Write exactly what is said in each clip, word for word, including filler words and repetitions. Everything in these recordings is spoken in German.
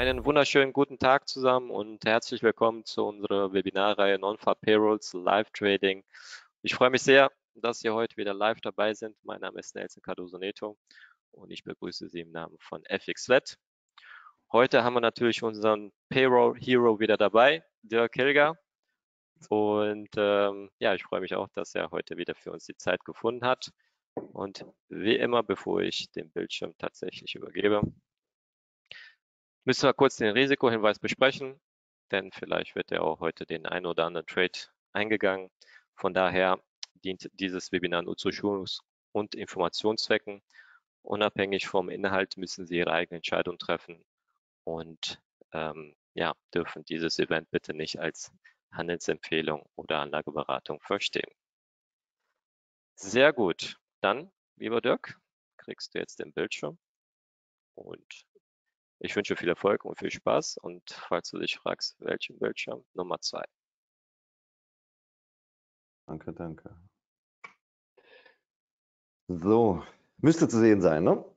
Einen wunderschönen guten Tag zusammen und herzlich willkommen zu unserer Webinarreihe Non-Farm Payrolls Live Trading. Ich freue mich sehr, dass Sie heute wieder live dabei sind. Mein Name ist Nelson Cardoso Neto und ich begrüße Sie im Namen von F X Flat. Heute haben wir natürlich unseren Payroll Hero wieder dabei, Dirk Hilger. Und ähm, ja, ich freue mich auch, dass er heute wieder für uns die Zeit gefunden hat. Und wie immer, bevor ich den Bildschirm tatsächlich übergebe, müssen wir kurz den Risikohinweis besprechen, denn vielleicht wird ja auch heute den einen oder anderen Trade eingegangen. Von daher dient dieses Webinar nur zu Schulungs- und Informationszwecken. Unabhängig vom Inhalt müssen Sie Ihre eigene Entscheidung treffen und ähm, ja, dürfen dieses Event bitte nicht als Handelsempfehlung oder Anlageberatung verstehen. Sehr gut. Dann, lieber Dirk, kriegst du jetzt den Bildschirm und ich wünsche viel Erfolg und viel Spaß und falls du dich fragst, welchen Bildschirm, Nummer zwei. Danke, danke. So, müsste zu sehen sein, ne?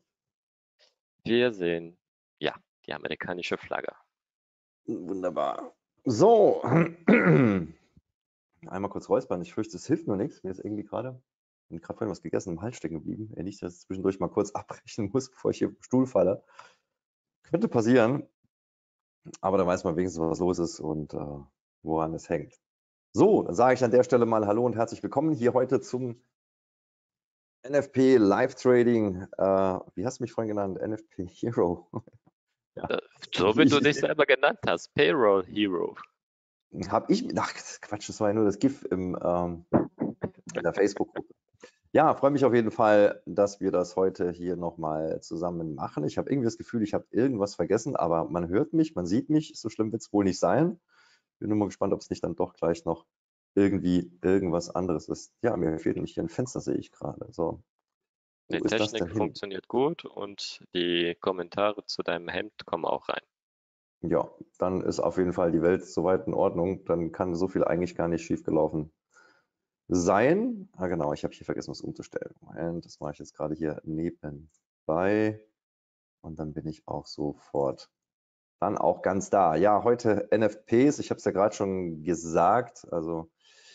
Wir sehen, ja, die amerikanische Flagge. Wunderbar. So, einmal kurz räuspern. Ich fürchte, es hilft nur nichts. Mir ist irgendwie gerade, ich bin gerade vorhin was gegessen, im Hals stecken geblieben. Ja, nicht, dass ich zwischendurch mal kurz abbrechen muss, bevor ich hier vom Stuhl falle. Könnte passieren, aber da weiß man wenigstens, was los ist und äh, woran es hängt. So, dann sage ich an der Stelle mal Hallo und herzlich willkommen hier heute zum N F P Live Trading. Äh, wie hast du mich vorhin genannt? N F P Hero. Ja. Äh, so wie du dich selber genannt hast, Payroll Hero. Habe ich, ach Quatsch, das war ja nur das GIF im, ähm, in der Facebook-Gruppe. Ja, freue mich auf jeden Fall, dass wir das heute hier nochmal zusammen machen. Ich habe irgendwie das Gefühl, ich habe irgendwas vergessen, aber man hört mich, man sieht mich. So schlimm wird es wohl nicht sein. Bin nur mal gespannt, ob es nicht dann doch gleich noch irgendwie irgendwas anderes ist. Ja, mir fehlt nämlich hier ein Fenster, sehe ich gerade. So, wo Die ist das Technik denn hin? funktioniert gut und die Kommentare zu deinem Hemd kommen auch rein. Ja, dann ist auf jeden Fall die Welt soweit in Ordnung. Dann kann so viel eigentlich gar nicht schiefgelaufen sein. Ah, genau, ich habe hier vergessen, was umzustellen. Und das mache ich jetzt gerade hier nebenbei. Und dann bin ich auch sofort dann auch ganz da. Ja, heute N F Ps, ich habe es ja gerade schon gesagt. Also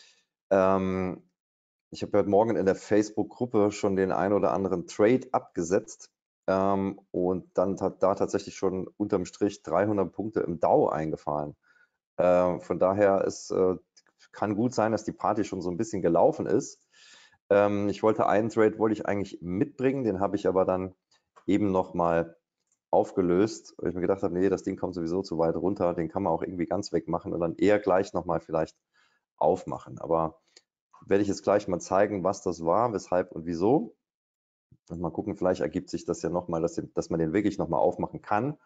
ähm, ich habe heute Morgen in der Facebook-Gruppe schon den ein oder anderen Trade abgesetzt ähm, und dann hat da tatsächlich schon unterm Strich dreihundert Punkte im Dow eingefahren. Äh, von daher ist, äh, kann gut sein, dass die Party schon so ein bisschen gelaufen ist. Ähm, ich wollte einen Trade, wollte ich eigentlich mitbringen, den habe ich aber dann eben noch mal aufgelöst, weil ich mir gedacht habe, nee, das Ding kommt sowieso zu weit runter, den kann man auch irgendwie ganz wegmachen und dann eher gleich noch mal vielleicht aufmachen. Aber werde ich jetzt gleich mal zeigen, was das war, weshalb und wieso. Und mal gucken, vielleicht ergibt sich das ja noch mal, dass, dass man den wirklich noch mal aufmachen kann.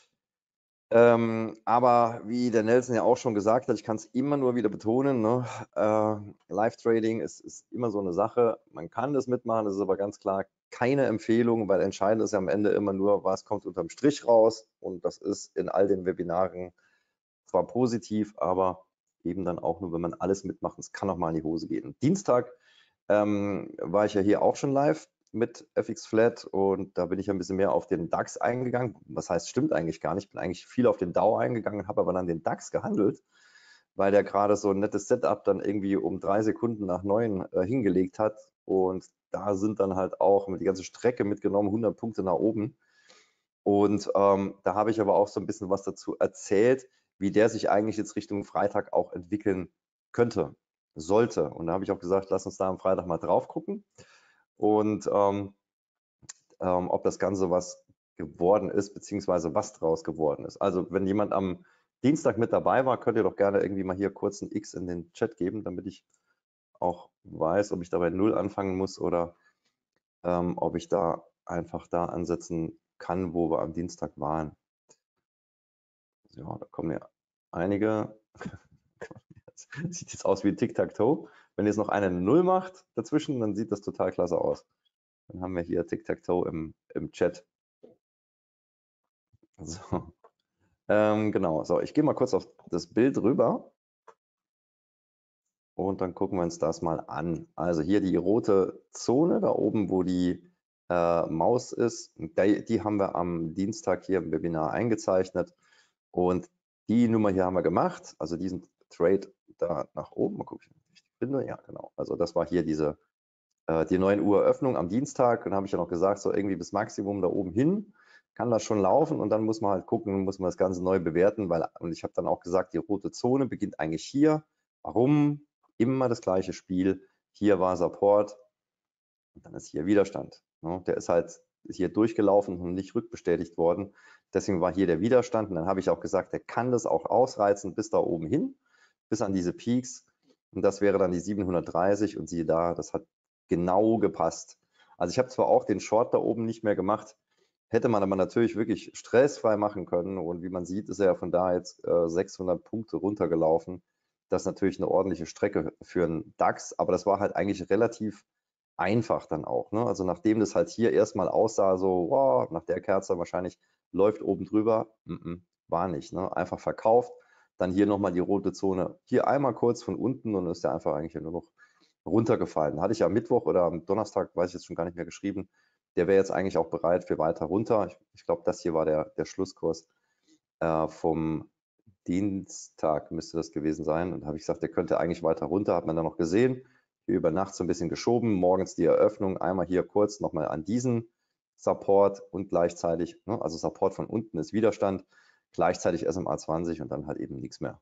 Ähm, aber wie der Nelson ja auch schon gesagt hat, ich kann es immer nur wieder betonen, ne? äh, Live-Trading ist, ist immer so eine Sache. Man kann das mitmachen, das ist aber ganz klar keine Empfehlung, weil entscheidend ist ja am Ende immer nur, was kommt unterm Strich raus. Und das ist in all den Webinaren zwar positiv, aber eben dann auch nur, wenn man alles mitmacht. Es kann auch mal in die Hose gehen. Dienstag ähm, war ich ja hier auch schon live mit F X Flat und da bin ich ein bisschen mehr auf den DAX eingegangen. Was heißt, stimmt eigentlich gar nicht. Ich bin eigentlich viel auf den Dow eingegangen, habe aber dann den DAX gehandelt, weil der gerade so ein nettes Setup dann irgendwie um drei Sekunden nach neun äh, hingelegt hat und da sind dann halt auch mit die ganze Strecke mitgenommen, hundert Punkte nach oben. Und ähm, da habe ich aber auch so ein bisschen was dazu erzählt, wie der sich eigentlich jetzt Richtung Freitag auch entwickeln könnte, sollte. Und da habe ich auch gesagt, lass uns da am Freitag mal drauf gucken und ähm, ähm, ob das Ganze was geworden ist, beziehungsweise was draus geworden ist. Also wenn jemand am Dienstag mit dabei war, könnt ihr doch gerne irgendwie mal hier kurz ein X in den Chat geben, damit ich auch weiß, ob ich da bei Null anfangen muss oder ähm, ob ich da einfach da ansetzen kann, wo wir am Dienstag waren. Ja, da kommen ja einige. Sieht jetzt aus wie Tic-Tac-Toe. Wenn jetzt noch eine Null macht dazwischen, dann sieht das total klasse aus. Dann haben wir hier Tic-Tac-Toe im, im Chat. So. Ähm, genau, so, ich gehe mal kurz auf das Bild rüber und dann gucken wir uns das mal an. Also hier die rote Zone, da oben, wo die äh, Maus ist, die, die haben wir am Dienstag hier im Webinar eingezeichnet. Und die Nummer hier haben wir gemacht, also diesen Trade da nach oben. Mal gucken, ob ich richtig finde. Ja, genau. Also das war hier diese äh, die neun Uhr Öffnung am Dienstag. Und dann habe ich ja noch gesagt, so irgendwie bis Maximum da oben hin kann das schon laufen. Und dann muss man halt gucken, muss man das Ganze neu bewerten. Weil, und ich habe dann auch gesagt, die rote Zone beginnt eigentlich hier. Warum? Immer das gleiche Spiel. Hier war Support und dann ist hier Widerstand. Ne? Der ist halt hier durchgelaufen und nicht rückbestätigt worden. Deswegen war hier der Widerstand. Und dann habe ich auch gesagt, der kann das auch ausreizen bis da oben hin, bis an diese Peaks. Und das wäre dann die siebenhundertdreißig. Und siehe da, das hat genau gepasst. Also ich habe zwar auch den Short da oben nicht mehr gemacht, hätte man aber natürlich wirklich stressfrei machen können. Und wie man sieht, ist er ja von da jetzt äh, sechshundert Punkte runtergelaufen. Das ist natürlich eine ordentliche Strecke für einen DAX, aber das war halt eigentlich relativ einfach dann auch. Ne? Also nachdem das halt hier erstmal aussah, so wow, nach der Kerze wahrscheinlich läuft oben drüber, mm -mm, war nicht. Ne? Einfach verkauft, dann hier nochmal die rote Zone, hier einmal kurz von unten und ist ja einfach eigentlich nur noch runtergefallen. Hatte ich ja am Mittwoch oder am Donnerstag, weiß ich jetzt schon gar nicht mehr, geschrieben, der wäre jetzt eigentlich auch bereit für weiter runter. Ich, ich glaube, das hier war der, der Schlusskurs äh, vom Dienstag, müsste das gewesen sein. Und da habe ich gesagt, der könnte eigentlich weiter runter, hat man dann noch gesehen. Hier über Nacht so ein bisschen geschoben, morgens die Eröffnung, einmal hier kurz nochmal an diesen Support und gleichzeitig, ne, also Support von unten ist Widerstand, gleichzeitig S M A zwanzig und dann halt eben nichts mehr.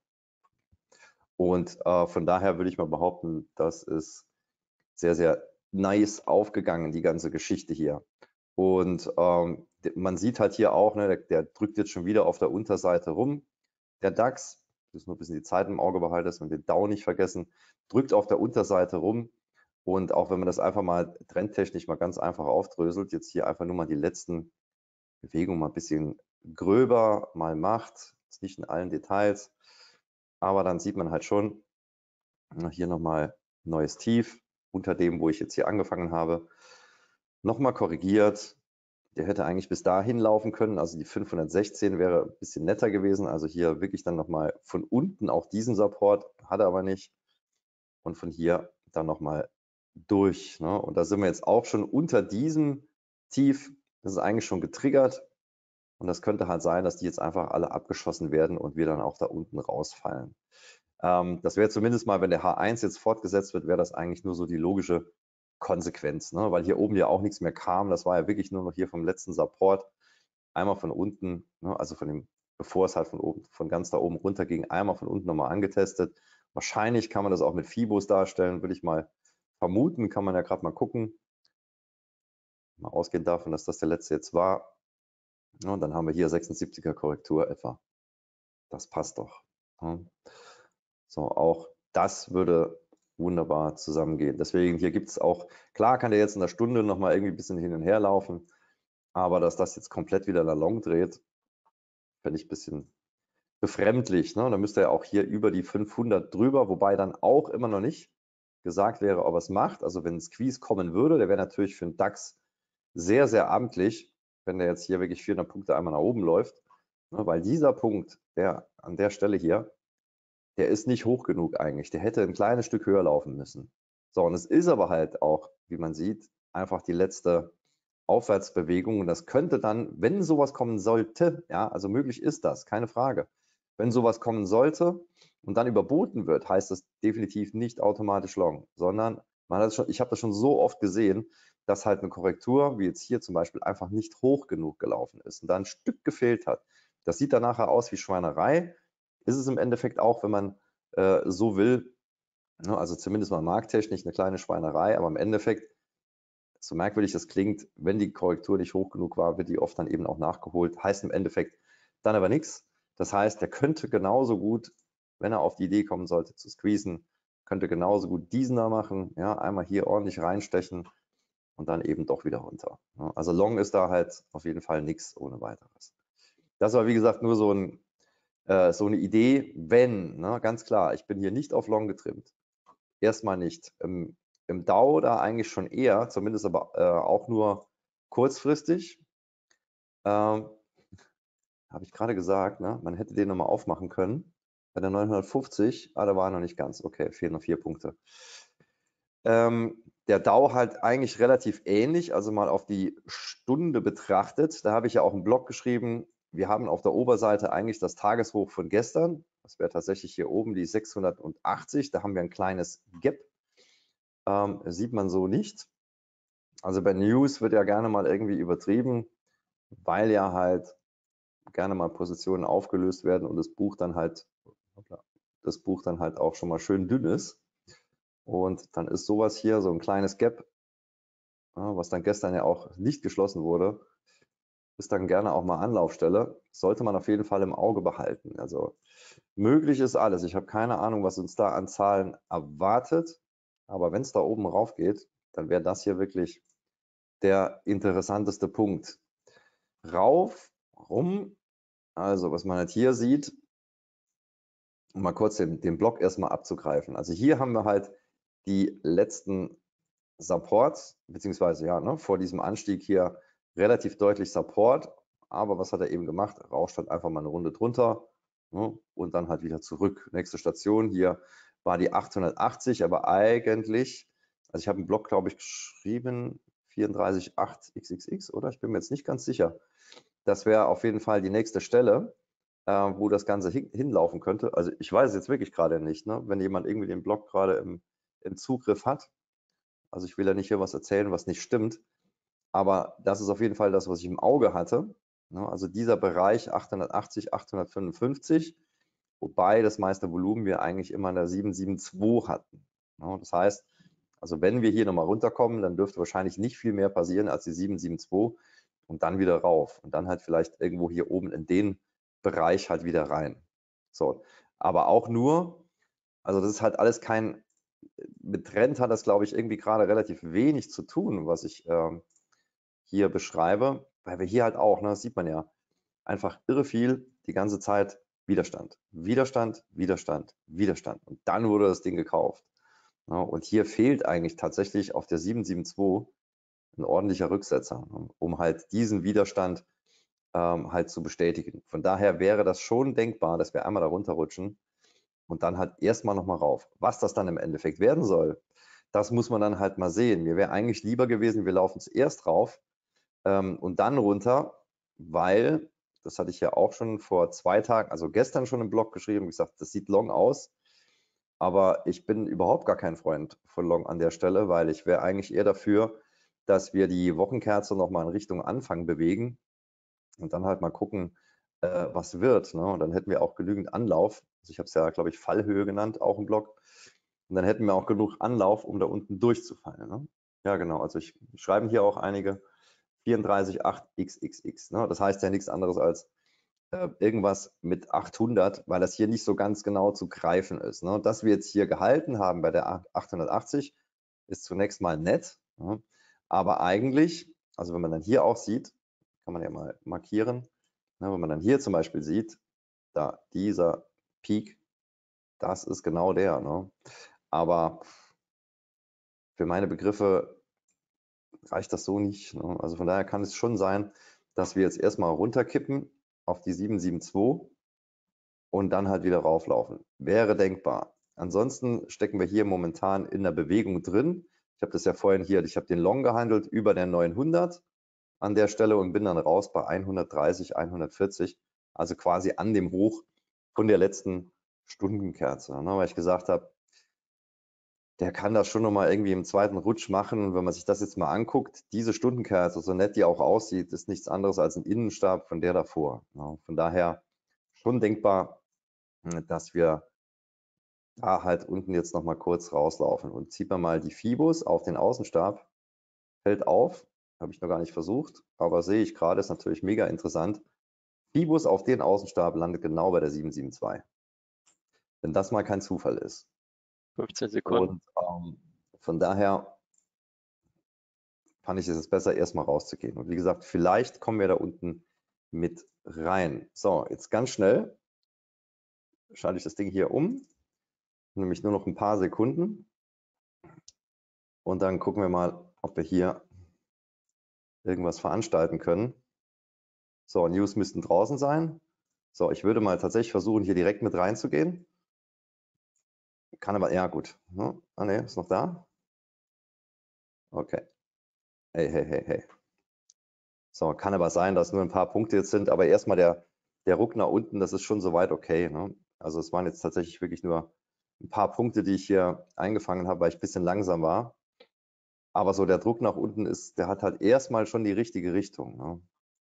Und äh, von daher würde ich mal behaupten, das ist sehr, sehr nice aufgegangen, die ganze Geschichte hier. Und ähm, man sieht halt hier auch, ne, der, der drückt jetzt schon wieder auf der Unterseite rum. Der DAX, das nur ein bisschen die Zeit im Auge behalten und den Dow nicht vergessen, drückt auf der Unterseite rum. Und auch wenn man das einfach mal trendtechnisch mal ganz einfach aufdröselt, jetzt hier einfach nur mal die letzten Bewegungen mal ein bisschen gröber mal macht, ist nicht in allen Details, aber dann sieht man halt schon, hier nochmal neues Tief unter dem, wo ich jetzt hier angefangen habe, nochmal korrigiert. Der hätte eigentlich bis dahin laufen können, also die fünfhundertsechzehn wäre ein bisschen netter gewesen, also hier wirklich dann nochmal von unten auch diesen Support, hat er aber nicht. Und von hier dann nochmal durch. Ne? Und da sind wir jetzt auch schon unter diesem Tief, das ist eigentlich schon getriggert. Und das könnte halt sein, dass die jetzt einfach alle abgeschossen werden und wir dann auch da unten rausfallen. Ähm, das wäre zumindest mal, wenn der H eins jetzt fortgesetzt wird, wäre das eigentlich nur so die logische Konsequenz, ne? Weil hier oben ja auch nichts mehr kam. Das war ja wirklich nur noch hier vom letzten Support. Einmal von unten, ne? Also von dem, bevor es halt von oben, von ganz da oben runter ging, einmal von unten nochmal angetestet. Wahrscheinlich kann man das auch mit Fibos darstellen, würde ich mal vermuten, kann man ja gerade mal gucken. Mal ausgehen davon, dass das der letzte jetzt war. Ja, und dann haben wir hier sechsundsiebziger Korrektur etwa. Das passt doch. Ja. So, auch das würde wunderbar zusammengehen. Deswegen hier gibt es auch, klar kann der jetzt in der Stunde nochmal irgendwie ein bisschen hin und her laufen, aber dass das jetzt komplett wieder la long dreht, finde ich ein bisschen befremdlich. Ne? Da müsste er auch hier über die fünfhundert drüber, wobei dann auch immer noch nicht gesagt wäre, ob er es macht. Also wenn ein Squeeze kommen würde, der wäre natürlich für den DAX sehr, sehr amtlich, wenn der jetzt hier wirklich vierhundert Punkte einmal nach oben läuft, ne? Weil dieser Punkt, der an der Stelle hier, der ist nicht hoch genug eigentlich. Der hätte ein kleines Stück höher laufen müssen. So, und es ist aber halt auch, wie man sieht, einfach die letzte Aufwärtsbewegung. Und das könnte dann, wenn sowas kommen sollte, ja, also möglich ist das, keine Frage. Wenn sowas kommen sollte und dann überboten wird, heißt das definitiv nicht automatisch long, sondern man hat das schon, ich habe das schon so oft gesehen, dass halt eine Korrektur, wie jetzt hier zum Beispiel, einfach nicht hoch genug gelaufen ist und da ein Stück gefehlt hat. Das sieht dann nachher aus wie Schweinerei. Ist es im Endeffekt auch, wenn man äh, so will, ne, also zumindest mal markttechnisch eine kleine Schweinerei, aber im Endeffekt, so merkwürdig das klingt, wenn die Korrektur nicht hoch genug war, wird die oft dann eben auch nachgeholt. Heißt im Endeffekt dann aber nichts. Das heißt, der könnte genauso gut, wenn er auf die Idee kommen sollte, zu squeezen, könnte genauso gut diesen da machen, ja, einmal hier ordentlich reinstechen und dann eben doch wieder runter. Ja, also Long ist da halt auf jeden Fall nichts ohne weiteres. Das war wie gesagt nur so ein äh, so eine Idee, wenn, ne, ganz klar, ich bin hier nicht auf Long getrimmt. Erstmal nicht. Im, im Dow da eigentlich schon eher, zumindest aber äh, auch nur kurzfristig. Ähm, Habe ich gerade gesagt, ne, man hätte den nochmal aufmachen können. Bei der neunhundertfünfzig, ah, da war er noch nicht ganz. Okay, fehlen noch vier Punkte. Ähm, der Dow halt eigentlich relativ ähnlich, also mal auf die Stunde betrachtet. Da habe ich ja auch einen Blog geschrieben, wir haben auf der Oberseite eigentlich das Tageshoch von gestern. Das wäre tatsächlich hier oben die sechshundertachtzig. Da haben wir ein kleines Gap. Ähm, sieht man so nicht. Also bei News wird ja gerne mal irgendwie übertrieben, weil ja halt gerne mal Positionen aufgelöst werden und das Buch dann halt, das Buch dann halt auch schon mal schön dünn ist. Und dann ist sowas hier, so ein kleines Gap, was dann gestern ja auch nicht geschlossen wurde, ist dann gerne auch mal Anlaufstelle. Sollte man auf jeden Fall im Auge behalten. Also möglich ist alles. Ich habe keine Ahnung, was uns da an Zahlen erwartet. Aber wenn es da oben rauf geht, dann wäre das hier wirklich der interessanteste Punkt. Rauf, rum, also was man halt hier sieht, um mal kurz den, den Block erstmal abzugreifen. Also hier haben wir halt die letzten Supports, beziehungsweise ja, ne, vor diesem Anstieg hier relativ deutlich Support. Aber was hat er eben gemacht? Rauscht halt einfach mal eine Runde drunter, ne, und dann halt wieder zurück. Nächste Station hier war die achthundertachtzig, aber eigentlich, also ich habe einen Block, glaube ich, geschrieben, vierunddreißig Komma acht X X X, oder? Ich bin mir jetzt nicht ganz sicher. Das wäre auf jeden Fall die nächste Stelle, äh, wo das Ganze hin, hinlaufen könnte. Also ich weiß es jetzt wirklich gerade nicht, ne? Wenn jemand irgendwie den Block gerade im, im Zugriff hat. Also ich will ja nicht hier was erzählen, was nicht stimmt. Aber das ist auf jeden Fall das, was ich im Auge hatte. Ne? Also dieser Bereich achthundertachtzig, achthundertfünfundfünfzig, wobei das meiste Volumen wir eigentlich immer in der siebenhundertzweiundsiebzig hatten. Ne? Das heißt, also wenn wir hier nochmal runterkommen, dann dürfte wahrscheinlich nicht viel mehr passieren als die siebenhundertzweiundsiebzig und dann wieder rauf und dann halt vielleicht irgendwo hier oben in den Bereich halt wieder rein. So, aber auch nur, also das ist halt alles kein, mit Trend hat das, glaube ich, irgendwie gerade relativ wenig zu tun, was ich ähm, hier beschreibe, weil wir hier halt auch, ne, das sieht man ja, einfach irre viel die ganze Zeit Widerstand, Widerstand, Widerstand, Widerstand und dann wurde das Ding gekauft. Ja, und hier fehlt eigentlich tatsächlich auf der siebenhundertzweiundsiebzig ein ordentlicher Rücksetzer, um halt diesen Widerstand ähm, halt zu bestätigen. Von daher wäre das schon denkbar, dass wir einmal da runterrutschen und dann halt erstmal nochmal rauf. Was das dann im Endeffekt werden soll, das muss man dann halt mal sehen. Mir wäre eigentlich lieber gewesen, wir laufen zuerst rauf ähm, und dann runter, weil, das hatte ich ja auch schon vor zwei Tagen, also gestern schon im Blog geschrieben, gesagt, das sieht long aus, aber ich bin überhaupt gar kein Freund von long an der Stelle, weil ich wäre eigentlich eher dafür, dass wir die Wochenkerze nochmal in Richtung Anfang bewegen und dann halt mal gucken, äh, was wird. Ne? Und dann hätten wir auch genügend Anlauf. Also ich habe es ja, glaube ich, Fallhöhe genannt, auch im Blog. Und dann hätten wir auch genug Anlauf, um da unten durchzufallen. Ne? Ja, genau. Also ich schreibe hier auch einige vierunddreißig Komma acht X X X. Ne? Das heißt ja nichts anderes als äh, irgendwas mit achthundert, weil das hier nicht so ganz genau zu greifen ist. Ne? Dass wir jetzt hier gehalten haben bei der achthundertachtzig, ist zunächst mal nett. Ne? Aber eigentlich, also wenn man dann hier auch sieht, kann man ja mal markieren, ne? Wenn man dann hier zum Beispiel sieht, da dieser Peak, das ist genau der. Ne? Aber für meine Begriffe reicht das so nicht. Ne? Also von daher kann es schon sein, dass wir jetzt erstmal runterkippen auf die siebenhundertzweiundsiebzig und dann halt wieder rauflaufen. Wäre denkbar. Ansonsten stecken wir hier momentan in der Bewegung drin. Ich habe das ja vorhin hier, ich habe den Long gehandelt über der neunhundert an der Stelle und bin dann raus bei hundertdreißig, hundertvierzig, also quasi an dem Hoch von der letzten Stundenkerze, ne, weil ich gesagt habe, der kann das schon nochmal irgendwie im zweiten Rutsch machen. Wenn man sich das jetzt mal anguckt, diese Stundenkerze, so nett die auch aussieht, ist nichts anderes als ein Innenstab von der davor. Ja, von daher schon denkbar, dass wir da halt unten jetzt nochmal kurz rauslaufen. Und zieht man mal die Fibos auf den Außenstab, fällt auf, habe ich noch gar nicht versucht, aber sehe ich gerade, ist natürlich mega interessant. Fibos auf den Außenstab landet genau bei der siebenhundertzweiundsiebzig. Wenn das mal kein Zufall ist. fünfzehn Sekunden. Und ähm, von daher fand ich es jetzt besser, erstmal rauszugehen. Und wie gesagt, vielleicht kommen wir da unten mit rein. So, jetzt ganz schnell schalte ich das Ding hier um, nämlich nur noch ein paar Sekunden. Und dann gucken wir mal, ob wir hier irgendwas veranstalten können. So, News müssten draußen sein. So, ich würde mal tatsächlich versuchen, hier direkt mit reinzugehen. Kann aber, ja gut. Ne? Ah ne, ist noch da. Okay. Hey, hey, hey, hey. So, kann aber sein, dass nur ein paar Punkte jetzt sind, aber erstmal der, der Ruck nach unten, das ist schon soweit okay. Ne? Also es waren jetzt tatsächlich wirklich nur ein paar Punkte, die ich hier eingefangen habe, weil ich ein bisschen langsam war. Aber so der Druck nach unten ist, der hat halt erstmal schon die richtige Richtung. Ne?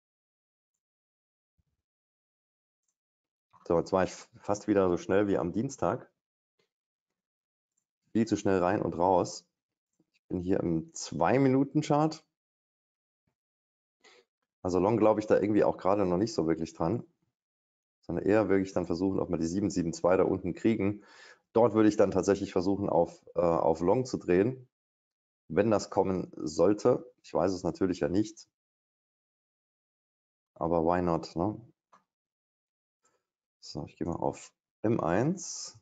So, jetzt war ich fast wieder so schnell wie am Dienstag. Viel zu schnell rein und raus. Ich bin hier im zwei Minuten Chart. Also Long glaube ich da irgendwie auch gerade noch nicht so wirklich dran, sondern eher wirklich dann versuchen, ob wir die sieben sieben zwei da unten kriegen. Dort würde ich dann tatsächlich versuchen, auf, äh, auf Long zu drehen, wenn das kommen sollte. Ich weiß es natürlich ja nicht, aber why not? Ne? So, ich gehe mal auf M eins.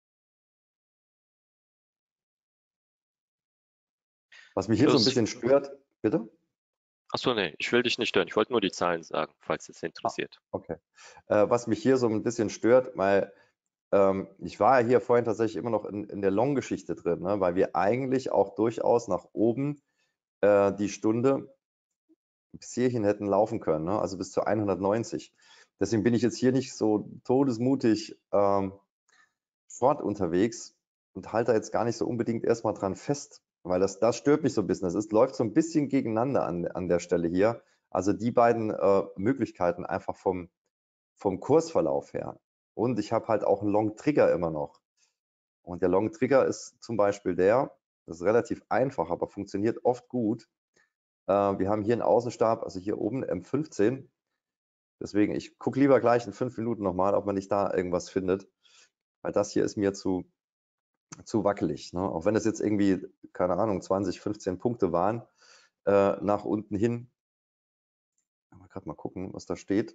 Was mich hier so ein Plus, bisschen stört, bitte? achso, nee, ich will dich nicht stören. Ich wollte nur die Zahlen sagen, falls es Ah, interessiert. okay. Äh, was mich hier so ein bisschen stört, weil ähm, ich war ja hier vorhin tatsächlich immer noch in, in der Long-Geschichte drin, ne? Weil wir eigentlich auch durchaus nach oben äh, die Stunde bis hierhin hätten laufen können, ne? Also bis zu hundertneunzig. Deswegen bin ich jetzt hier nicht so todesmutig ähm, fort unterwegs und halte da jetzt gar nicht so unbedingt erstmal dran fest, weil das, das stört mich so ein bisschen. Das ist, läuft so ein bisschen gegeneinander an, an der Stelle hier. Also die beiden äh, Möglichkeiten einfach vom, vom Kursverlauf her. Und ich habe halt auch einen Long Trigger immer noch. Und der Long Trigger ist zum Beispiel der, das ist relativ einfach, aber funktioniert oft gut. Äh, wir haben hier einen Außenstab, also hier oben M fünfzehn. Deswegen, ich gucke lieber gleich in fünf Minuten nochmal, ob man nicht da irgendwas findet. Weil das hier ist mir zu, zu wackelig. Ne? Auch wenn es jetzt irgendwie, keine Ahnung, zwanzig, fünfzehn Punkte waren, äh, nach unten hin. Mal gerade mal gucken, was da steht.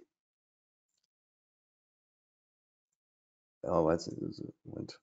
Ja, weiß nicht, Moment.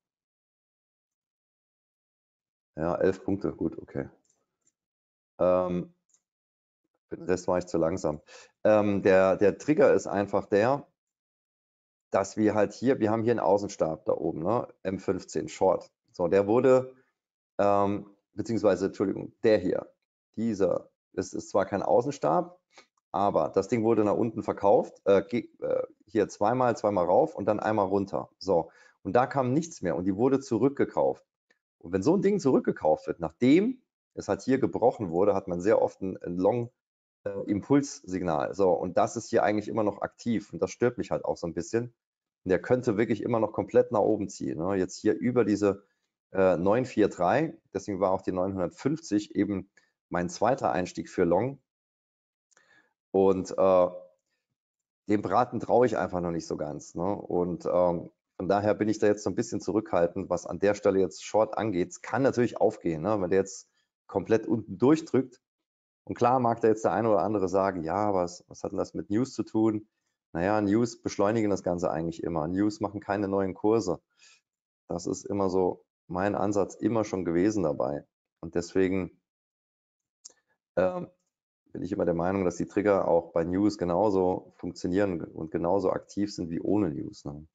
Ja, elf Punkte, gut, okay. Ähm, für den Rest war ich zu langsam. Ähm, der, der Trigger ist einfach der, dass wir halt hier, wir haben hier einen Außenstab da oben, ne? M fünfzehn Short. So, der wurde, ähm, beziehungsweise, Entschuldigung, der hier, dieser, das ist zwar kein Außenstab, aber das Ding wurde nach unten verkauft, äh, äh, hier zweimal, zweimal rauf und dann einmal runter. So, und da kam nichts mehr und die wurde zurückgekauft. Und wenn so ein Ding zurückgekauft wird, nachdem es halt hier gebrochen wurde, hat man sehr oft ein, ein Long äh, Impulssignal. So, und das ist hier eigentlich immer noch aktiv und das stört mich halt auch so ein bisschen. Und der könnte wirklich immer noch komplett nach oben ziehen. Ne? Jetzt hier über diese äh, neun vier drei, deswegen war auch die neunhundertfünfzig eben mein zweiter Einstieg für Long. Und äh, dem Braten traue ich einfach noch nicht so ganz. Ne? Und ähm, von daher bin ich da jetzt so ein bisschen zurückhaltend, was an der Stelle jetzt Short angeht. Es kann natürlich aufgehen, ne? Wenn der jetzt komplett unten durchdrückt. Und klar mag da jetzt der eine oder andere sagen, ja, was, was hat denn das mit News zu tun? Naja, News beschleunigen das Ganze eigentlich immer. News machen keine neuen Kurse. Das ist immer so mein Ansatz immer schon gewesen dabei. Und deswegen ähm, bin ich immer der Meinung, dass die Trigger auch bei News genauso funktionieren und genauso aktiv sind wie ohne News. Ne?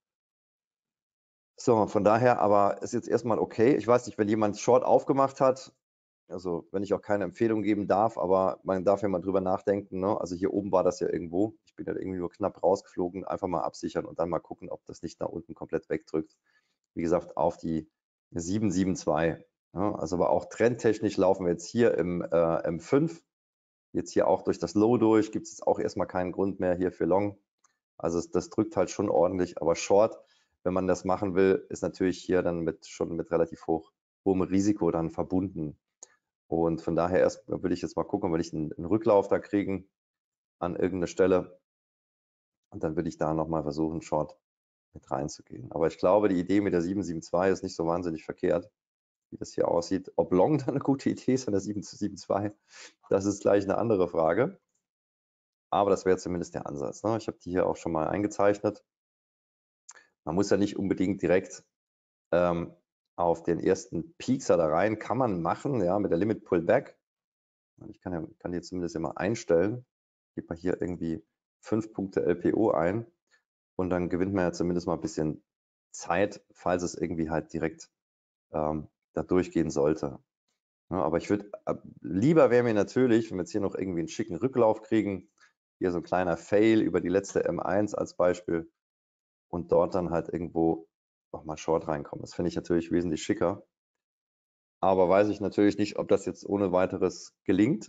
So, von daher aber ist jetzt erstmal okay. Ich weiß nicht, wenn jemand Short aufgemacht hat, also wenn ich auch keine Empfehlung geben darf, aber man darf ja mal drüber nachdenken. Ne? Also hier oben war das ja irgendwo. Ich bin ja irgendwie nur knapp rausgeflogen. Einfach mal absichern und dann mal gucken, ob das nicht nach unten komplett wegdrückt. Wie gesagt, auf die sieben sieben zwei. Ja? Also aber auch trendtechnisch laufen wir jetzt hier im äh, M fünf. Jetzt hier auch durch das Low durch. Gibt es jetzt auch erstmal keinen Grund mehr hier für Long. Also es, das drückt halt schon ordentlich. Aber Short, wenn man das machen will, ist natürlich hier dann mit schon mit relativ hoch, hohem Risiko dann verbunden. Und von daher erst will ich jetzt mal gucken, will ich einen, einen Rücklauf da kriegen an irgendeine Stelle. Und dann will ich da nochmal versuchen, Short mit reinzugehen. Aber ich glaube, die Idee mit der sieben sieben zwei ist nicht so wahnsinnig verkehrt, wie das hier aussieht. Ob Long dann eine gute Idee ist an der sieben sieben zwei, das ist gleich eine andere Frage. Aber das wäre zumindest der Ansatz. Ne? Ich habe die hier auch schon mal eingezeichnet. Man muss ja nicht unbedingt direkt ähm, auf den ersten Piekser da rein. Kann man machen, ja, mit der Limit Pullback. Ich kann, ja, kann die zumindest immer einstellen. Gebe mal hier irgendwie fünf Punkte L P O ein und dann gewinnt man ja zumindest mal ein bisschen Zeit, falls es irgendwie halt direkt ähm, da durchgehen sollte. Ja, aber ich würde, lieber wäre mir natürlich, wenn wir jetzt hier noch irgendwie einen schicken Rücklauf kriegen, hier so ein kleiner Fail über die letzte M eins als Beispiel und dort dann halt irgendwo nochmal Short reinkommen. Das finde ich natürlich wesentlich schicker. Aber weiß ich natürlich nicht, ob das jetzt ohne weiteres gelingt.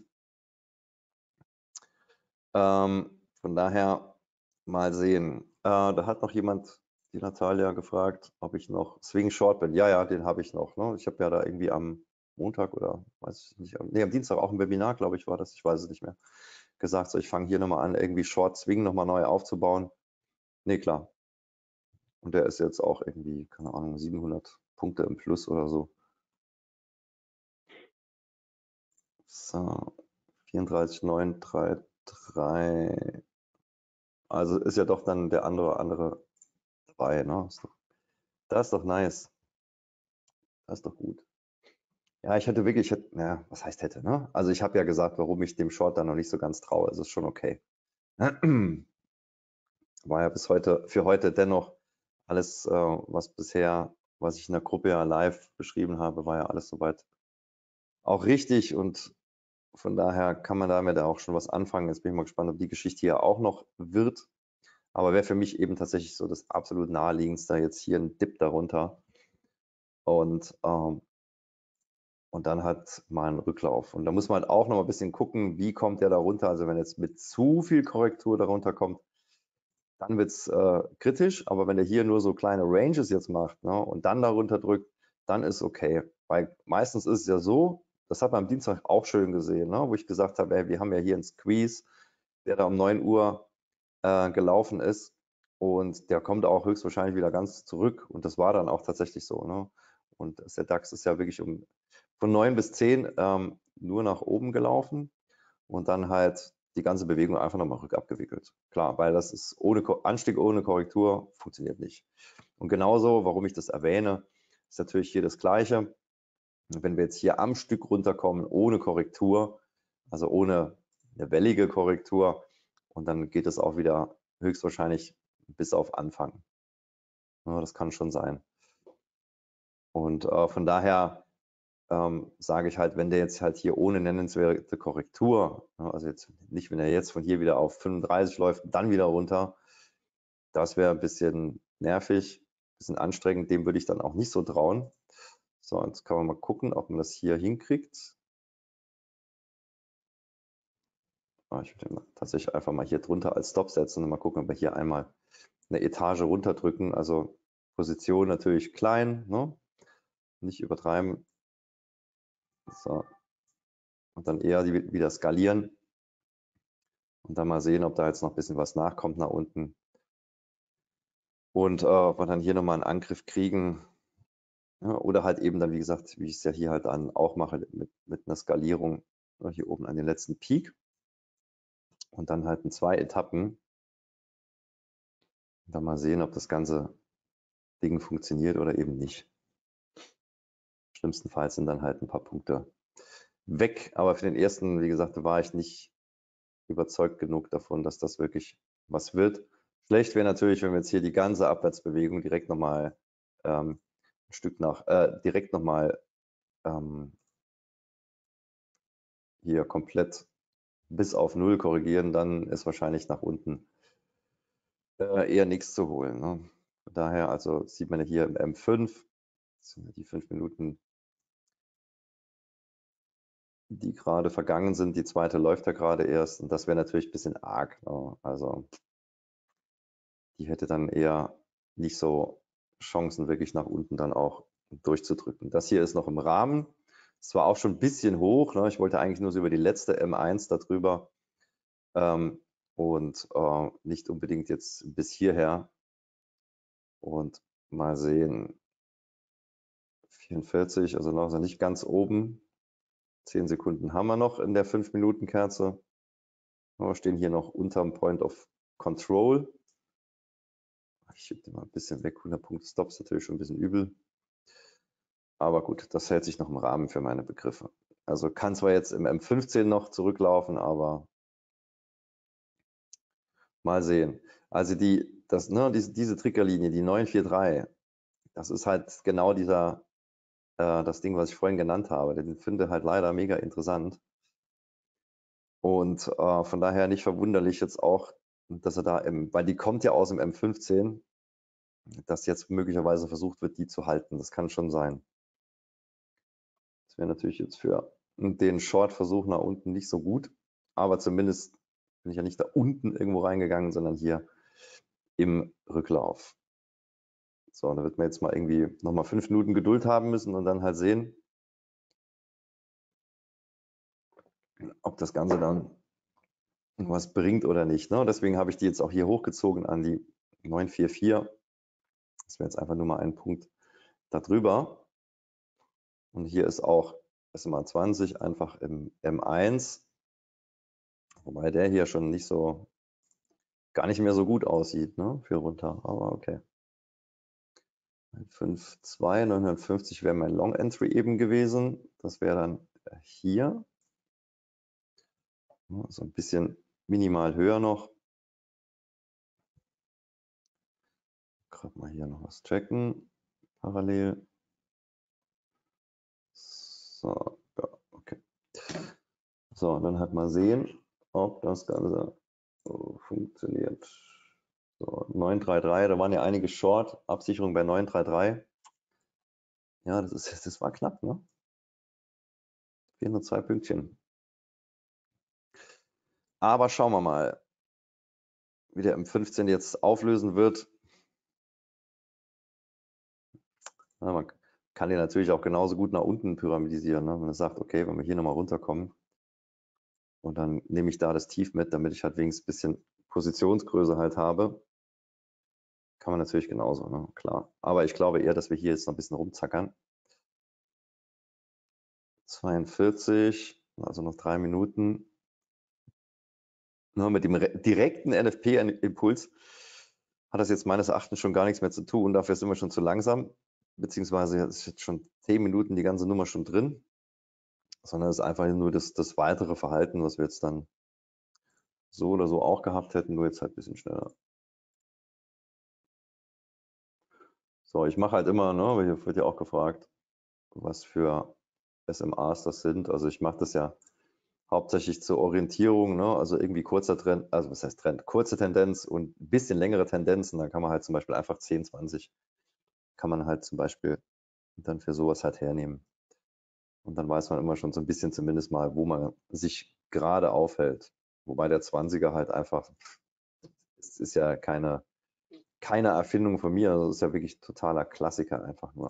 Ähm, von daher mal sehen. Äh, da hat noch jemand, die Natalia, gefragt, ob ich noch Swing Short bin. Ja, ja, den habe ich noch. Ne? Ich habe ja da irgendwie am Montag oder weiß ich nicht, nee, am Dienstag auch ein Webinar, glaube ich, war das, ich weiß es nicht mehr, gesagt, so ich fange hier nochmal an, irgendwie Short Swing nochmal neu aufzubauen. Nee, klar. Und der ist jetzt auch irgendwie, keine Ahnung, siebenhundert Punkte im Plus oder so. So, vierunddreißig neun drei drei. Also ist ja doch dann der andere andere dabei, ne? Ist doch, das ist doch nice. Das ist doch gut. Ja, ich hätte wirklich, hätte, ja, was heißt hätte, ne? Also ich habe ja gesagt, warum ich dem Short dann noch nicht so ganz traue. Es ist schon okay. War ja bis heute, für heute dennoch alles, äh, was bisher, was ich in der Gruppe ja live beschrieben habe, war ja alles soweit auch richtig und von daher kann man damit auch schon was anfangen. Jetzt bin ich mal gespannt, ob die Geschichte hier auch noch wird. Aber wäre für mich eben tatsächlich so das absolut naheliegendste, jetzt hier ein Dip darunter und, ähm, und dann halt mal einen Rücklauf. Und da muss man halt auch noch mal ein bisschen gucken, wie kommt der da runter. Also wenn jetzt mit zu viel Korrektur darunter kommt, dann wird es äh, kritisch. Aber wenn er hier nur so kleine Ranges jetzt macht, ne, und dann darunter drückt, dann ist okay. Weil meistens ist es ja so, das hat man am Dienstag auch schön gesehen, ne, wo ich gesagt habe, ey, wir haben ja hier einen Squeeze, der da um neun Uhr äh, gelaufen ist. Und der kommt auch höchstwahrscheinlich wieder ganz zurück. Und das war dann auch tatsächlich so. Ne? Und der DAX ist ja wirklich um von neun bis zehn ähm, nur nach oben gelaufen und dann halt die ganze Bewegung einfach nochmal rückabgewickelt. Klar, weil das ist ohne Anstieg, ohne Korrektur, funktioniert nicht. Und genauso, warum ich das erwähne, ist natürlich hier das Gleiche. Wenn wir jetzt hier am Stück runterkommen, ohne Korrektur, also ohne eine wellige Korrektur, und dann geht es auch wieder höchstwahrscheinlich bis auf Anfang. Ja, das kann schon sein. Und äh, von daher ähm, sage ich halt, wenn der jetzt halt hier ohne nennenswerte Korrektur, ja, also jetzt nicht, wenn er jetzt von hier wieder auf fünfunddreißig läuft, dann wieder runter, das wäre ein bisschen nervig, ein bisschen anstrengend, dem würde ich dann auch nicht so trauen. So, jetzt kann man mal gucken, ob man das hier hinkriegt. Ich würde tatsächlich einfach mal hier drunter als Stop setzen und mal gucken, ob wir hier einmal eine Etage runterdrücken. Also Position natürlich klein, ne? Nicht übertreiben. So. Und dann eher die, wieder skalieren und dann mal sehen, ob da jetzt noch ein bisschen was nachkommt nach unten. Und äh, ob wir dann hier nochmal einen Angriff kriegen. Ja, oder halt eben dann, wie gesagt, wie ich es ja hier halt dann auch mache, mit, mit einer Skalierung hier oben an den letzten Peak. Und dann halt in zwei Etappen. Und dann mal sehen, ob das ganze Ding funktioniert oder eben nicht. Schlimmstenfalls sind dann halt ein paar Punkte weg. Aber für den ersten, wie gesagt, war ich nicht überzeugt genug davon, dass das wirklich was wird. Schlecht wäre natürlich, wenn wir jetzt hier die ganze Abwärtsbewegung direkt nochmal ähm, ein Stück nach, äh, direkt nochmal ähm, hier komplett bis auf Null korrigieren, dann ist wahrscheinlich nach unten äh, eher nichts zu holen. Ne? Von daher, also sieht man ja hier im M fünf, die fünf Minuten, die gerade vergangen sind, die zweite läuft ja gerade erst und das wäre natürlich ein bisschen arg. Ne? Also die hätte dann eher nicht so Chancen, wirklich nach unten dann auch durchzudrücken. Das hier ist noch im Rahmen. Es war auch schon ein bisschen hoch. Ne? Ich wollte eigentlich nur so über die letzte M eins darüber ähm, und äh, nicht unbedingt jetzt bis hierher. Und mal sehen. vierundvierzig, also noch sind nicht ganz oben. zehn Sekunden haben wir noch in der fünf Minuten Kerze. Wir stehen hier noch unterm Point of Control. Ich schiebe den mal ein bisschen weg. hundert Punkte Stop ist natürlich schon ein bisschen übel. Aber gut, das hält sich noch im Rahmen für meine Begriffe. Also kann zwar jetzt im M fünfzehn noch zurücklaufen, aber mal sehen. Also die, das, ne, diese, diese Triggerlinie, die neun vier drei, das ist halt genau dieser äh, das Ding, was ich vorhin genannt habe. Den finde halt leider mega interessant. Und äh, von daher nicht verwunderlich jetzt auch, dass er da, im, weil die kommt ja aus dem M fünfzehn, dass jetzt möglicherweise versucht wird, die zu halten. Das kann schon sein. Das wäre natürlich jetzt für den Short-Versuch nach unten nicht so gut, aber zumindest bin ich ja nicht da unten irgendwo reingegangen, sondern hier im Rücklauf. So, da wird man jetzt mal irgendwie nochmal fünf Minuten Geduld haben müssen und dann halt sehen, ob das Ganze dann was bringt oder nicht. Ne? Deswegen habe ich die jetzt auch hier hochgezogen an die neun vier vier. Das wäre jetzt einfach nur mal ein Punkt darüber. Und hier ist auch S M A zwanzig einfach im M eins, wobei der hier schon nicht so, gar nicht mehr so gut aussieht, ne, für runter, aber okay. fünf Komma zwei, neunhundertfünfzig wäre mein Long Entry eben gewesen. Das wäre dann hier. So ein bisschen minimal höher noch. Gerade mal hier noch was checken, parallel. So, ja, okay. So, dann halt mal sehen, ob das Ganze so funktioniert. So, neun drei drei, da waren ja einige Short, Absicherung bei neun drei drei. Ja, das, ist, das war knapp, ne? Fehlen nur zwei Pünktchen. Aber schauen wir mal, wie der M fünfzehn jetzt auflösen wird. Ja, man kann den natürlich auch genauso gut nach unten pyramidisieren, ne? Wenn man sagt, okay, wenn wir hier nochmal runterkommen und dann nehme ich da das Tief mit, damit ich halt wenigstens ein bisschen Positionsgröße halt habe. Kann man natürlich genauso, ne? Klar. Aber ich glaube eher, dass wir hier jetzt noch ein bisschen rumzackern. zweiundvierzig, also noch drei Minuten. Ne, mit dem direkten N F P-Impuls hat das jetzt meines Erachtens schon gar nichts mehr zu tun. Dafür sind wir schon zu langsam, beziehungsweise ist jetzt schon zehn Minuten die ganze Nummer schon drin, sondern es ist einfach nur das, das weitere Verhalten, was wir jetzt dann so oder so auch gehabt hätten, nur jetzt halt ein bisschen schneller. So, ich mache halt immer, ne, hier wird ja auch gefragt, was für S M As das sind. Also ich mache das ja hauptsächlich zur Orientierung, ne? Also irgendwie kurzer Trend, also was heißt Trend, kurze Tendenz und ein bisschen längere Tendenzen, dann kann man halt zum Beispiel einfach zehn, zwanzig, kann man halt zum Beispiel dann für sowas halt hernehmen. Und dann weiß man immer schon so ein bisschen zumindest mal, wo man sich gerade aufhält. Wobei der zwanziger halt einfach, es ist ja keine, keine Erfindung von mir, also es ist ja wirklich totaler Klassiker einfach nur.